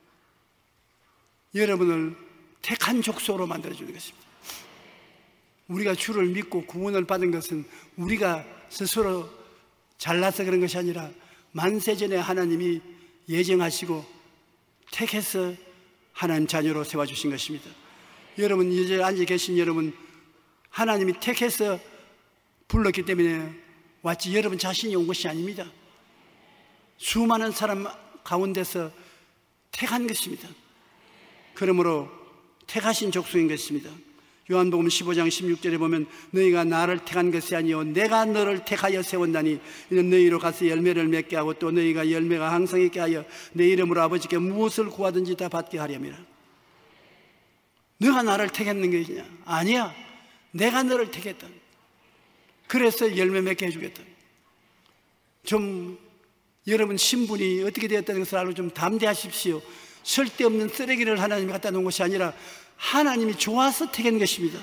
[SPEAKER 1] 여러분을 택한 족속으로 만들어주는 것입니다. 우리가 주를 믿고 구원을 받은 것은 우리가 스스로 잘나서 그런 것이 아니라 만세전에 하나님이 예정하시고 택해서 하나님 자녀로 세워주신 것입니다. 여러분 이제 앉아 계신 여러분 하나님이 택해서 불렀기 때문에 왔지 여러분 자신이 온 것이 아닙니다. 수많은 사람 가운데서 택한 것입니다. 그러므로 택하신 족속인 것입니다. 요한복음 십오 장 십육 절에 보면 너희가 나를 택한 것이 아니요 내가 너를 택하여 세운다니 이는 너희로 가서 열매를 맺게 하고 또 너희가 열매가 항상 있게 하여 내 이름으로 아버지께 무엇을 구하든지 다 받게 하렴이라. 너가 나를 택했는 것이냐? 아니야. 내가 너를 택했다. 그래서 열매 맺게 해주겠다. 좀 여러분 신분이 어떻게 되었다는 것을 알고 좀 담대하십시오. 쓸데없는 쓰레기를 하나님이 갖다 놓은 것이 아니라 하나님이 좋아서 택한 것입니다.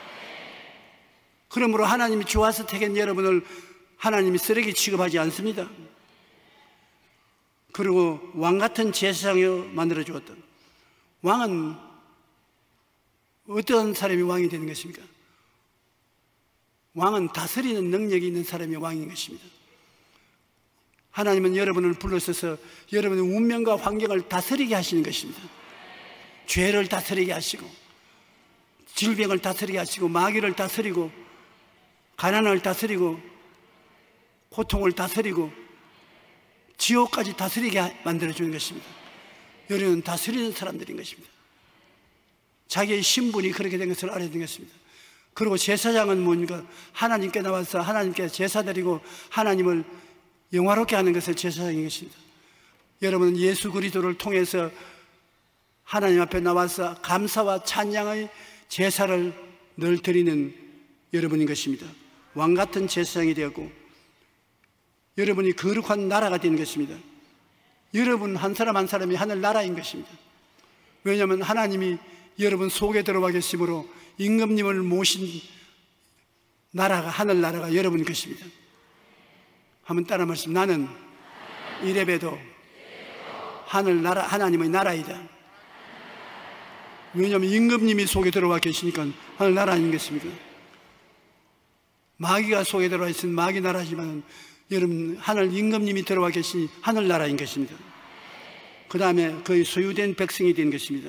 [SPEAKER 1] 그러므로 하나님이 좋아서 택한 여러분을 하나님이 쓰레기 취급하지 않습니다. 그리고 왕같은 제사장이여 만들어 주었던, 왕은 어떤 사람이 왕이 되는 것입니까? 왕은 다스리는 능력이 있는 사람이 왕인 것입니다. 하나님은 여러분을 불러서서 여러분의 운명과 환경을 다스리게 하시는 것입니다. 죄를 다스리게 하시고, 질병을 다스리게 하시고, 마귀를 다스리고, 가난을 다스리고, 고통을 다스리고, 지옥까지 다스리게 만들어주는 것입니다. 여러분은 다스리는 사람들인 것입니다. 자기의 신분이 그렇게 된 것을 알아야 되는 것입니다. 그리고 제사장은 뭔가 하나님께 나와서 하나님께 제사 드리고 하나님을 영화롭게 하는 것을 제사장인 것입니다. 여러분은 예수 그리스도를 통해서 하나님 앞에 나와서 감사와 찬양의 제사를 늘 드리는 여러분인 것입니다. 왕같은 제사장이 되었고, 여러분이 거룩한 나라가 되는 것입니다. 여러분 한 사람 한 사람이 하늘 나라인 것입니다. 왜냐하면 하나님이 여러분 속에 들어와 계심으로 임금님을 모신 나라가, 하늘 나라가 여러분 것입니다. 한번 따라 말씀. 나는 이래봬도 하늘 나라, 하나님의 나라이다. 왜냐하면 임금님이 속에 들어와 계시니까 하늘 나라인 것입니다. 마귀가 속에 들어와 있으면 마귀 나라지만 여러분 하늘 임금님이 들어와 계시니 하늘 나라인 것입니다. 그 다음에 그의 소유된 백성이 된 것입니다.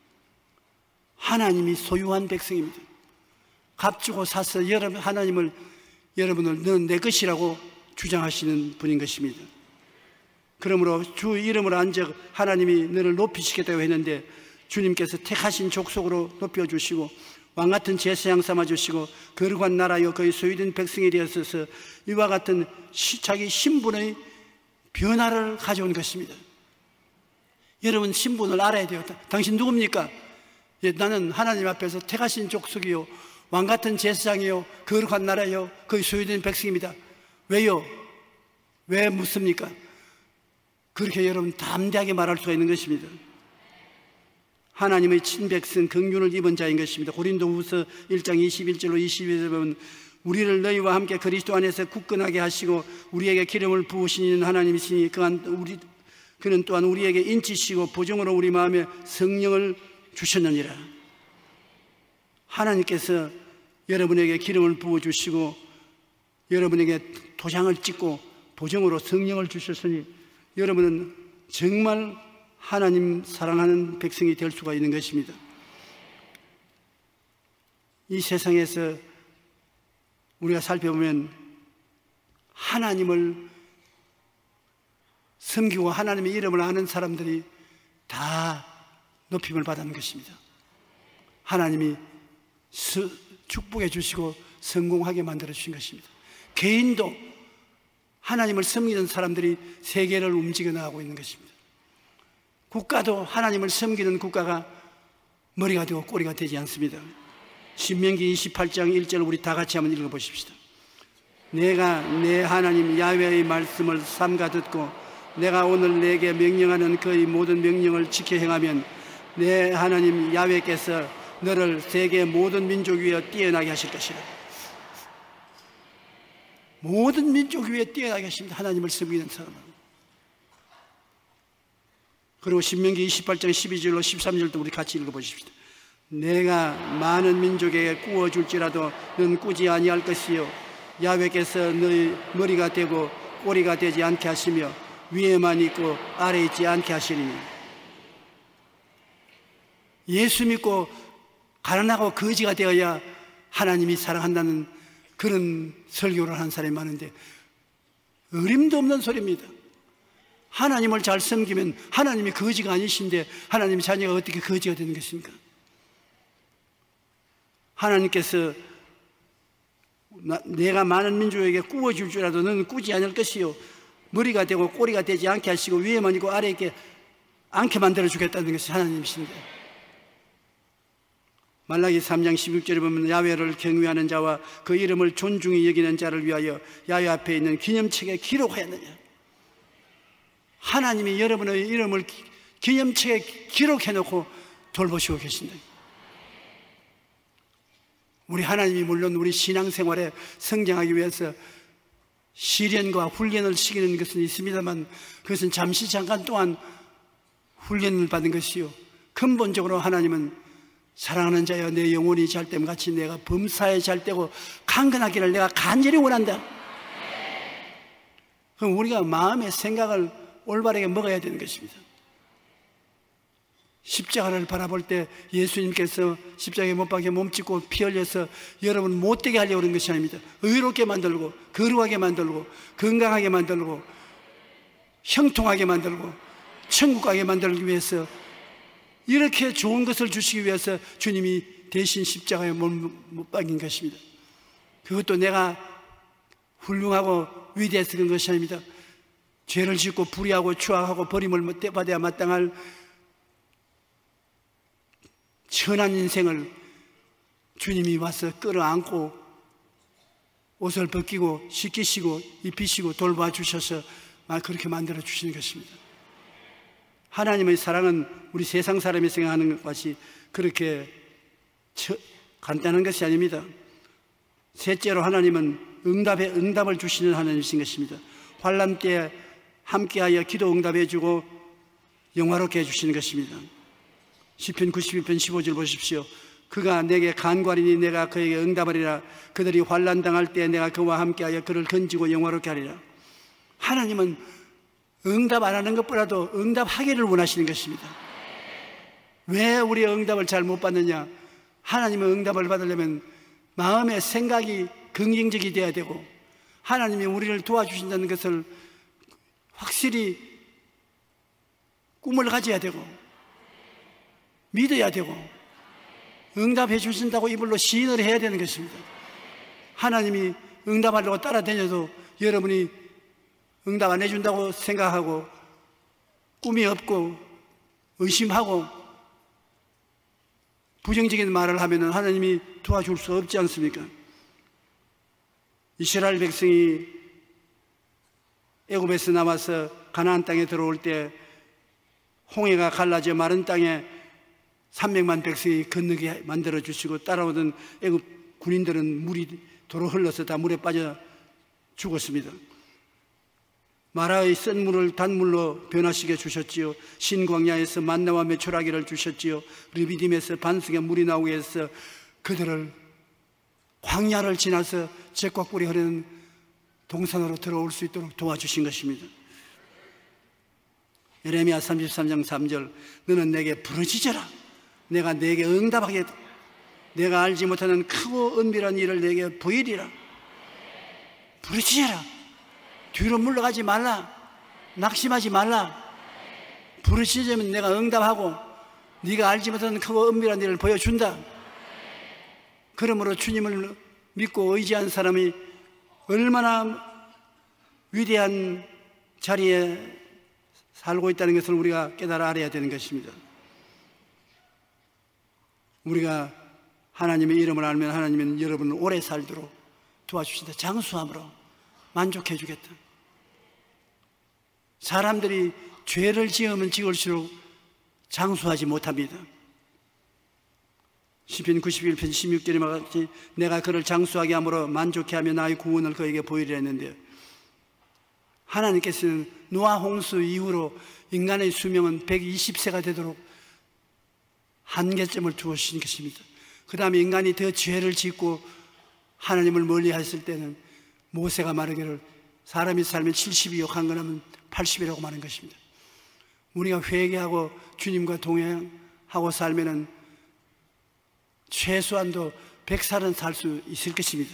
[SPEAKER 1] 하나님이 소유한 백성입니다. 값주고 사서 여러분, 하나님을, 여러분을 너는 내 것이라고 주장하시는 분인 것입니다. 그러므로 주 이름으로 앉아 하나님이 너를 높이시겠다고 했는데 주님께서 택하신 족속으로 높여주시고 왕같은 제사장 삼아주시고 거룩한 나라여 그의 소유된 백성이 되었어서 이와 같은 시, 자기 신분의 변화를 가져온 것입니다. 여러분 신분을 알아야 돼요. 당신 누굽니까? 예, 나는 하나님 앞에서 택하신 족속이요 왕같은 제사장이요 거룩한 나라요 그의 소유된 백성입니다. 왜요? 왜 묻습니까? 그렇게 여러분 담대하게 말할 수가 있는 것입니다. 하나님의 친백성 긍휼을 입은 자인 것입니다. 고린도후서 일 장 이십일 절로 이십이 절에 보면 우리를 너희와 함께 그리스도 안에서 굳건하게 하시고 우리에게 기름을 부으시는 하나님이시니 그한 우리 그는 또한 우리에게 인치시고 보증으로 우리 마음에 성령을 주셨느니라. 하나님께서 여러분에게 기름을 부어주시고 여러분에게 도장을 찍고 보증으로 성령을 주셨으니 여러분은 정말 하나님 사랑하는 백성이 될 수가 있는 것입니다. 이 세상에서 우리가 살펴보면 하나님을 섬기고 하나님의 이름을 아는 사람들이 다 높임을 받는 것입니다. 하나님이 축복해 주시고 성공하게 만들어 주신 것입니다. 개인도 하나님을 섬기는 사람들이 세계를 움직여 나가고 있는 것입니다. 국가도 하나님을 섬기는 국가가 머리가 되고 꼬리가 되지 않습니다. 신명기 이십팔 장 일 절 우리 다 같이 한번 읽어보십시다. 내가 내 하나님 야훼의 말씀을 삼가 듣고 내가 오늘 내게 명령하는 그의 모든 명령을 지켜 행하면 내 하나님 야훼께서 너를 세계 모든 민족 위에 뛰어나게 하실 것이라. 모든 민족 위에 뛰어나게 하십니다. 하나님을 섬기는 사람은. 그리고 신명기 이십팔 장 십이 절로 십삼 절도 우리 같이 읽어보십시다. 내가 많은 민족에게 꾸어줄지라도 넌 꾸지 아니할 것이요 야훼께서 너희 머리가 되고 꼬리가 되지 않게 하시며 위에만 있고 아래에 있지 않게 하시리니. 예수 믿고 가난하고 거지가 되어야 하나님이 사랑한다는 그런 설교를 하는 사람이 많은데 어림도 없는 소리입니다. 하나님을 잘 섬기면 하나님이 거지가 아니신데 하나님의 자녀가 어떻게 거지가 되는 것입니까? 하나님께서 내가 많은 민족에게 꾸어줄 줄 알아도 너는 꾸지 않을 것이요 머리가 되고 꼬리가 되지 않게 하시고 위에만 있고 아래에 있게 않게 만들어 주겠다는 것이 하나님이신데, 말라기 삼 장 십육 절에 보면 야훼를 경외하는 자와 그 이름을 존중히 여기는 자를 위하여 야훼 앞에 있는 기념책에 기록하였느냐. 하나님이 여러분의 이름을 기념책에 기록해놓고 돌보시고 계신다. 우리 하나님이 물론 우리 신앙생활에 성장하기 위해서 시련과 훈련을 시키는 것은 있습니다만, 그것은 잠시 잠깐 동안 훈련을 받은 것이요, 근본적으로 하나님은 사랑하는 자여 내 영혼이 잘됨 같이 내가 범사에 잘되고 강건하기를 내가 간절히 원한다. 그럼 우리가 마음의 생각을 올바르게 먹어야 되는 것입니다. 십자가를 바라볼 때 예수님께서 십자가에 못 박혀 몸짓고 피 흘려서 여러분 못되게 하려고 그런 것이 아닙니다. 의롭게 만들고 거룩하게 만들고 건강하게 만들고 형통하게 만들고 천국 가게 만들기 위해서, 이렇게 좋은 것을 주시기 위해서 주님이 대신 십자가에 못 박인 것입니다. 그것도 내가 훌륭하고 위대해서 그런 것이 아닙니다. 죄를 짓고 불의하고 추악하고 버림을 받아야 마땅할 천한 인생을 주님이 와서 끌어안고 옷을 벗기고 씻기시고 입히시고 돌봐주셔서 그렇게 만들어 주시는 것입니다. 하나님의 사랑은 우리 세상 사람이 생각하는 것이 그렇게 간단한 것이 아닙니다. 셋째로 하나님은 응답에 응답을 주시는 하나님이신 것입니다. 환난 때 함께하여 기도 응답해 주고 영화롭게 해주시는 것입니다. 시편 구십일 편 십오 절 보십시오. 그가 내게 간과하리니 내가 그에게 응답하리라. 그들이 환난 당할 때 내가 그와 함께하여 그를 건지고 영화롭게 하리라. 하나님은 응답 안 하는 것보다도 응답하기를 원하시는 것입니다. 왜 우리 응답을 잘 못 받느냐? 하나님의 응답을 받으려면 마음의 생각이 긍정적이 돼야 되고, 하나님이 우리를 도와주신다는 것을 확실히 꿈을 가져야 되고 믿어야 되고, 응답해 주신다고 이불로 시인을 해야 되는 것입니다. 하나님이 응답하려고 따라다녀도 여러분이 응답 안 해준다고 생각하고 꿈이 없고 의심하고 부정적인 말을 하면 하나님이 도와줄 수 없지 않습니까? 이스라엘 백성이 애굽에서 나와서 가나안 땅에 들어올 때 홍해가 갈라져 마른 땅에 삼백만 백성이 건너게 만들어 주시고, 따라오던 애굽 군인들은 물이 도로 흘러서 다 물에 빠져 죽었습니다. 마라의 쓴 물을 단물로 변화시켜 주셨지요. 신광야에서 만나와 메추라기를 주셨지요. 르비딤에서 반석에 물이 나오게 해서 그들을 광야를 지나서 젖과 꿀이 흐르는 동산으로 들어올 수 있도록 도와주신 것입니다. 예레미야 삼십삼 장 삼 절, 너는 내게 부르짖어라. 내가 내게 응답하겠다. 내가 알지 못하는 크고 은밀한 일을 내게 보이리라. 부르짖어라. 뒤로 물러가지 말라. 낙심하지 말라. 부르짖으면 내가 응답하고 네가 알지 못하는 크고 은밀한 일을 보여준다. 그러므로 주님을 믿고 의지한 사람이 얼마나 위대한 자리에 살고 있다는 것을 우리가 깨달아 알아야 되는 것입니다. 우리가 하나님의 이름을 알면 하나님은 여러분을 오래 살도록 도와주신다. 장수함으로 만족해 주겠다. 사람들이 죄를 지으면 지을수록 장수하지 못합니다. 시편 구십일 편 십육 절에 말하듯이 내가 그를 장수하게 함으로 만족해 하며 나의 구원을 그에게 보이리라 했는데요, 하나님께서는 노아 홍수 이후로 인간의 수명은 백이십 세가 되도록 한계점을 두어주신 것입니다. 그 다음에 인간이 더 죄를 짓고 하나님을 멀리 했을 때는 모세가 말하기를 사람이 살면 칠십이요 강건하면 팔십이라고 말한 것입니다. 우리가 회개하고 주님과 동행하고 살면은 최소한도 백 살은 살 수 있을 것입니다.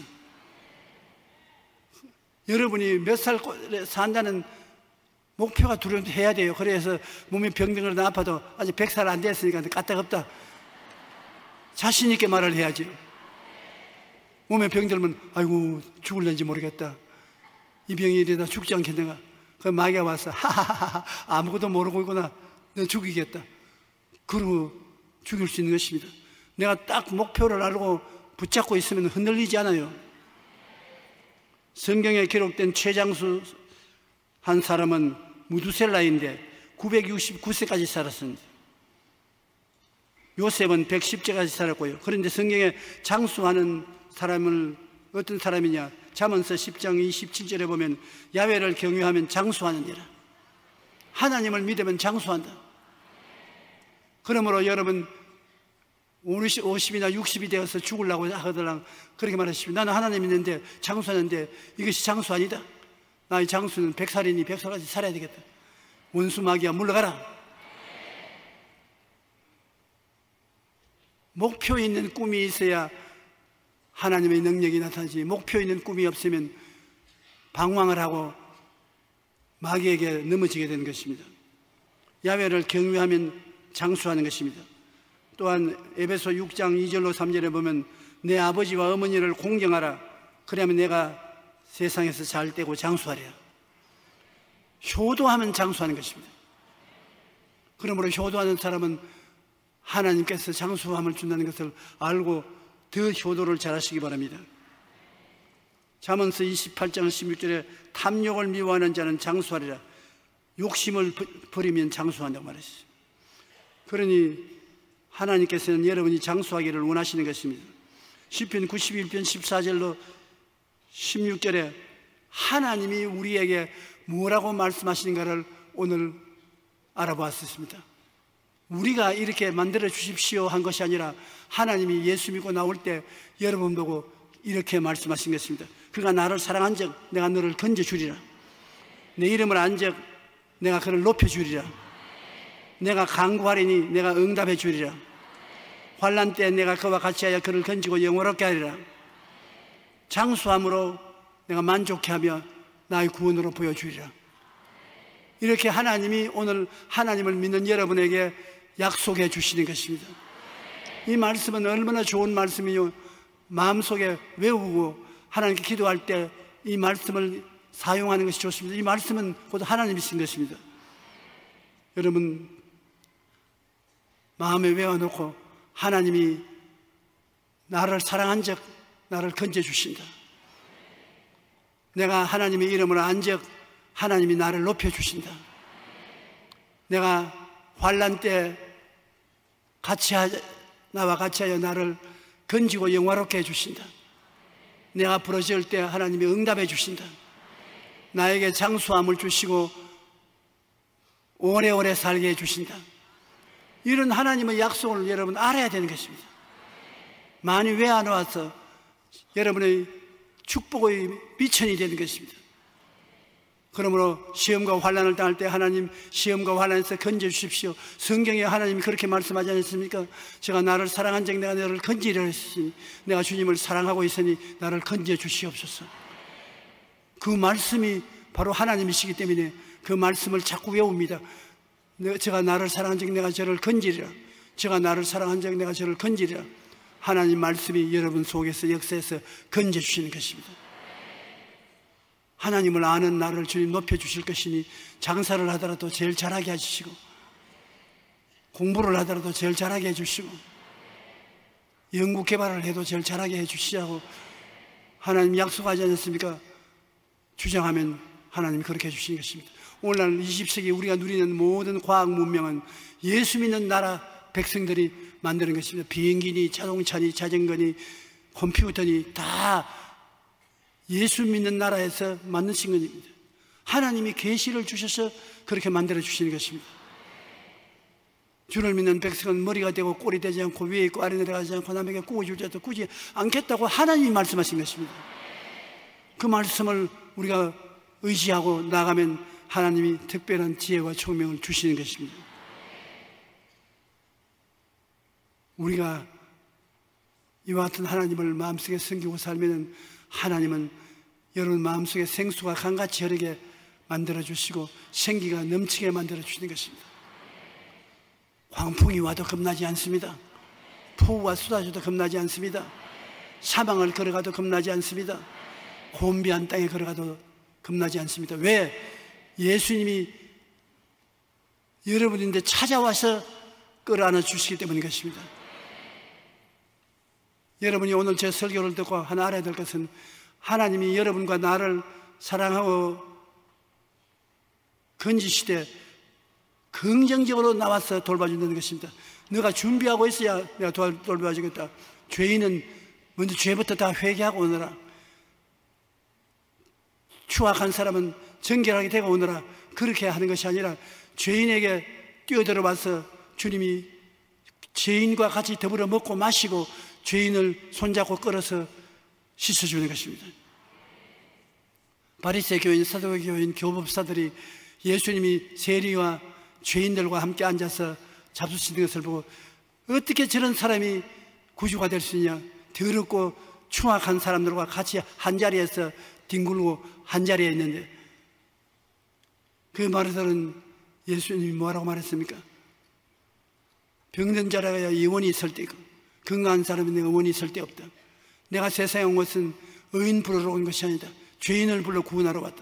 [SPEAKER 1] 여러분이 몇 살 산다는 목표가 두려워해야 돼요. 그래서 몸이 병들거나 아파도 아직 백 살 안 됐으니까 까딱없다 자신 있게 말을 해야지. 몸에 병들면 아이고 죽을는지 모르겠다, 이 병이 이러다 죽지 않겠는가. 그 마귀가 와서 하하하하 아무것도 모르고 있구나, 너 죽이겠다, 그러고 죽일 수 있는 것입니다. 내가 딱 목표를 알고 붙잡고 있으면 흔들리지 않아요. 성경에 기록된 최장수 한 사람은 무두셀라인데 구백육십구 세까지 살았습니다. 요셉은 백십 세까지 살았고요. 그런데 성경에 장수하는 사람을 어떤 사람이냐? 잠언서 십 장 이십칠 절에 보면 야훼를 경외하면 장수하느니라. 하나님을 믿으면 장수한다. 그러므로 여러분 오십이나 육십이 되어서 죽으려고 하더라 그렇게 말하시면 나는 하나님 믿는데 장수하는데 이것이 장수 아니다. 나의 장수는 백살이니 백살까지 살아야 되겠다. 원수 마귀야 물러가라. 목표 있는 꿈이 있어야 하나님의 능력이 나타나지, 목표 있는 꿈이 없으면 방황을 하고 마귀에게 넘어지게 되는 것입니다. 야훼를 경외하면 장수하는 것입니다. 또한 에베소 육 장 이 절로 삼 절에 보면 내 아버지와 어머니를 공경하라. 그러면 내가 세상에서 잘 되고 장수하리라. 효도하면 장수하는 것입니다. 그러므로 효도하는 사람은 하나님께서 장수함을 준다는 것을 알고 더 효도를 잘하시기 바랍니다. 잠언서 이십팔 장 십육 절에 탐욕을 미워하는 자는 장수하리라. 욕심을 버리면 장수한다고 말했어요. 그러니 하나님께서는 여러분이 장수하기를 원하시는 것입니다. 시편 구십일 편 십사 절로 십육 절에 하나님이 우리에게 뭐라고 말씀하시는가를 오늘 알아보았습니다. 우리가 이렇게 만들어 주십시오 한 것이 아니라 하나님이 예수 믿고 나올 때 여러분 보고 이렇게 말씀하신 것입니다. 그가 나를 사랑한 적 내가 너를 건져주리라. 내 이름을 안 적 내가 그를 높여주리라. 내가 간구하리니 내가 응답해 주리라. 환난 때 내가 그와 같이하여 그를 건지고 영원롭게 하리라. 장수함으로 내가 만족해 하며 나의 구원으로 보여주리라. 이렇게 하나님이 오늘 하나님을 믿는 여러분에게 약속해 주시는 것입니다. 이 말씀은 얼마나 좋은 말씀이요, 마음속에 외우고 하나님께 기도할 때 이 말씀을 사용하는 것이 좋습니다. 이 말씀은 곧 하나님이신 것입니다. 여러분 마음에 외워놓고 하나님이 나를 사랑한 적 나를 건져주신다. 내가 하나님의 이름을 안 적 하나님이 나를 높여주신다. 내가 환난 때 같이 하, 나와 같이 하여 나를 건지고 영화롭게 해주신다. 내가 부러질 때 하나님이 응답해 주신다. 나에게 장수함을 주시고 오래오래 살게 해주신다. 이런 하나님의 약속을 여러분 알아야 되는 것입니다. 많이 외워놓아서 여러분의 축복의 미천이 되는 것입니다. 그러므로 시험과 환난을 당할 때 하나님 시험과 환난에서 건져주십시오. 성경에 하나님이 그렇게 말씀하지 않습니까? 제가 나를 사랑한 적 내가 너를 건지려 했으니 내가 주님을 사랑하고 있으니 나를 건져주시옵소서. 그 말씀이 바로 하나님이시기 때문에 그 말씀을 자꾸 외웁니다. 제가 나를 사랑한 적 내가 저를 건지리라. 제가 나를 사랑한 적 내가 저를 건지리라. 하나님 말씀이 여러분 속에서 역사에서 건져주시는 것입니다. 하나님을 아는 나를 주님 높여주실 것이니 장사를 하더라도 제일 잘하게 해주시고 공부를 하더라도 제일 잘하게 해주시고 연구개발을 해도 제일 잘하게 해주시자고 하나님 약속하지 않았습니까? 주장하면 하나님이 그렇게 해주시는 것입니다. 오늘날 이십 세기 우리가 누리는 모든 과학 문명은 예수 믿는 나라 백성들이 만드는 것입니다. 비행기니 자동차니 자전거니 컴퓨터니 다 예수 믿는 나라에서 만드신 것입니다. 하나님이 계시를 주셔서 그렇게 만들어 주시는 것입니다. 주를 믿는 백성은 머리가 되고 꼴이 되지 않고 위에 있고 아래 내려가지 않고 남에게 꾸어줄 자도 꾸지 않겠다고 하나님이 말씀하신 것입니다. 그 말씀을 우리가 의지하고 나가면 하나님이 특별한 지혜와 총명을 주시는 것입니다. 우리가 이와 같은 하나님을 마음속에 섬기고 살면 하나님은 여러분 마음속에 생수가 강같이 흐르게 만들어주시고 생기가 넘치게 만들어주시는 것입니다. 광풍이 와도 겁나지 않습니다. 폭우가 쏟아져도 겁나지 않습니다. 사방을 걸어가도 겁나지 않습니다. 곤비한 땅에 걸어가도 겁나지 않습니다. 왜? 예수님이 여러분인데 찾아와서 끌어안아 주시기 때문인 것입니다. 여러분이 오늘 제 설교를 듣고 하나 알아야 될 것은 하나님이 여러분과 나를 사랑하고 건지시되 긍정적으로 나와서 돌봐준다는 것입니다. 너가 준비하고 있어야 내가 돌, 돌봐주겠다. 죄인은 먼저 죄부터 다 회개하고 오너라. 추악한 사람은 정결하게 되고 오너라. 그렇게 하는 것이 아니라 죄인에게 뛰어들어와서 주님이 죄인과 같이 더불어 먹고 마시고 죄인을 손잡고 끌어서 씻어주는 것입니다. 바리새 교인, 사두개 교인, 교법사들이 예수님이 세리와 죄인들과 함께 앉아서 잡수시는 것을 보고 어떻게 저런 사람이 구주가 될 수 있냐, 더럽고 추악한 사람들과 같이 한자리에서 뒹굴고 한자리에 있는데, 그 말을 들은 예수님이 뭐라고 말했습니까? 병든 자라야 의원이 있을 때 있고 건강한 사람은 의원이 있을 때 없다. 내가 세상에 온 것은 의인 부르러 온 것이 아니다. 죄인을 불러 구원하러 왔다.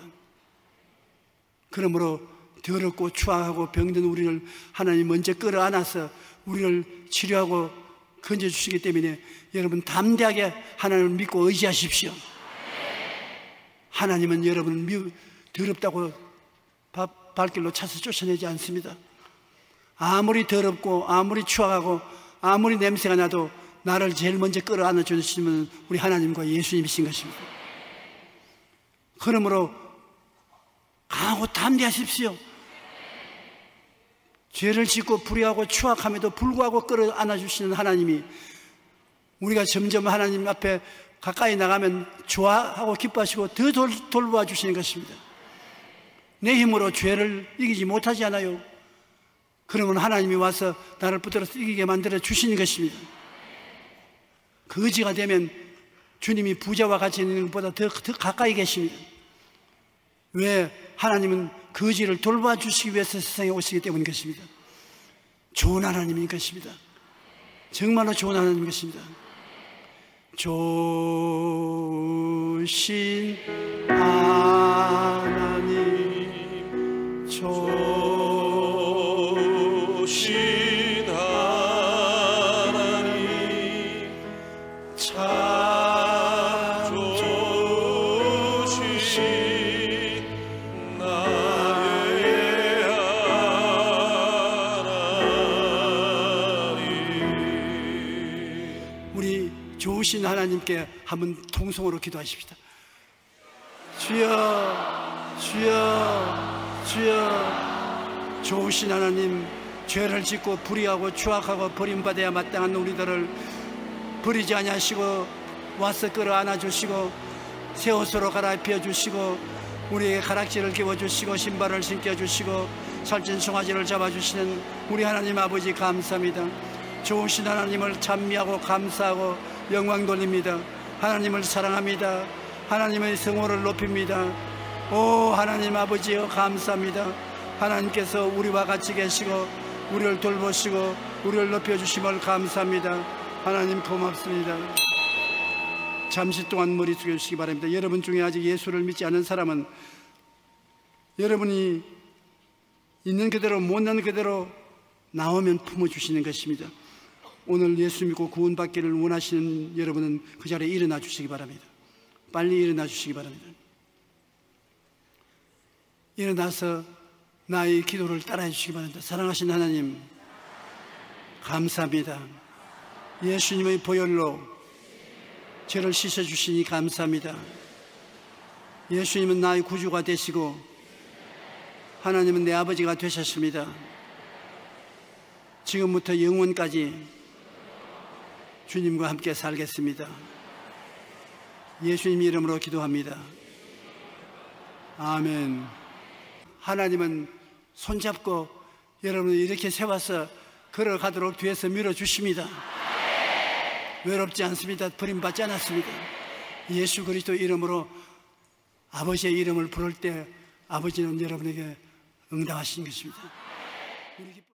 [SPEAKER 1] 그러므로 더럽고 추악하고 병든 우리를 하나님 먼저 끌어안아서 우리를 치료하고 건져주시기 때문에 여러분 담대하게 하나님을 믿고 의지하십시오. 하나님은 여러분을 미, 더럽다고 발길로 차서 쫓아내지 않습니다. 아무리 더럽고 아무리 추악하고 아무리 냄새가 나도 나를 제일 먼저 끌어안아 주시는 우리 하나님과 예수님이신 것입니다. 그러므로 강하고 담대하십시오. 죄를 짓고 불의하고 추악함에도 불구하고 끌어안아 주시는 하나님이, 우리가 점점 하나님 앞에 가까이 나가면 좋아하고 기뻐하시고 더 돌, 돌보아 주시는 것입니다. 내 힘으로 죄를 이기지 못하지 않아요. 그러면 하나님이 와서 나를 붙들어서 이기게 만들어 주시는 것입니다. 거지가 되면 주님이 부자와 같이 있는 것보다 더, 더 가까이 계십니다. 왜? 하나님은 거지를 돌봐 주시기 위해서 세상에 오시기 때문인 것입니다. 좋은 하나님인 것입니다. 정말로 좋은 하나님인 것입니다. 좋으신 하나님, 좋으신 하나님, 참 좋으신 나의 하나님. 우리 좋으신 하나님께 한번 통성으로 기도하십시다. 주여, 주여, 주여. 좋으신 하나님, 죄를 짓고 불의하고 추악하고 버림받아야 마땅한 우리들을 버리지 아니하시고 와서 끌어안아 주시고 새 옷으로 갈아입혀 주시고 우리에게 가락지를 끼워주시고 신발을 신겨주시고 살찐 송아지를 잡아주시는 우리 하나님 아버지 감사합니다. 좋으신 하나님을 찬미하고 감사하고 영광 돌립니다. 하나님을 사랑합니다. 하나님의 성호를 높입니다. 오 하나님 아버지여 감사합니다. 하나님께서 우리와 같이 계시고 우리를 돌보시고 우리를 높여주심을 감사합니다. 하나님 고맙습니다. 잠시 동안 머리 숙여주시기 바랍니다. 여러분 중에 아직 예수를 믿지 않은 사람은 여러분이 있는 그대로 못난 그대로 나오면 품어주시는 것입니다. 오늘 예수 믿고 구원받기를 원하시는 여러분은 그 자리에 일어나 주시기 바랍니다. 빨리 일어나 주시기 바랍니다. 일어나서 나의 기도를 따라해 주시기 바랍니다. 사랑하신 하나님 감사합니다. 예수님의 보혈로 죄를 씻어주시니 감사합니다. 예수님은 나의 구주가 되시고 하나님은 내 아버지가 되셨습니다. 지금부터 영원까지 주님과 함께 살겠습니다. 예수님 이름으로 기도합니다. 아멘. 하나님은 손잡고 여러분을 이렇게 세워서 걸어가도록 뒤에서 밀어주십니다. 외롭지 않습니다. 버림받지 않았습니다. 예수 그리스도 이름으로 아버지의 이름을 부를 때 아버지는 여러분에게 응답하신 것입니다.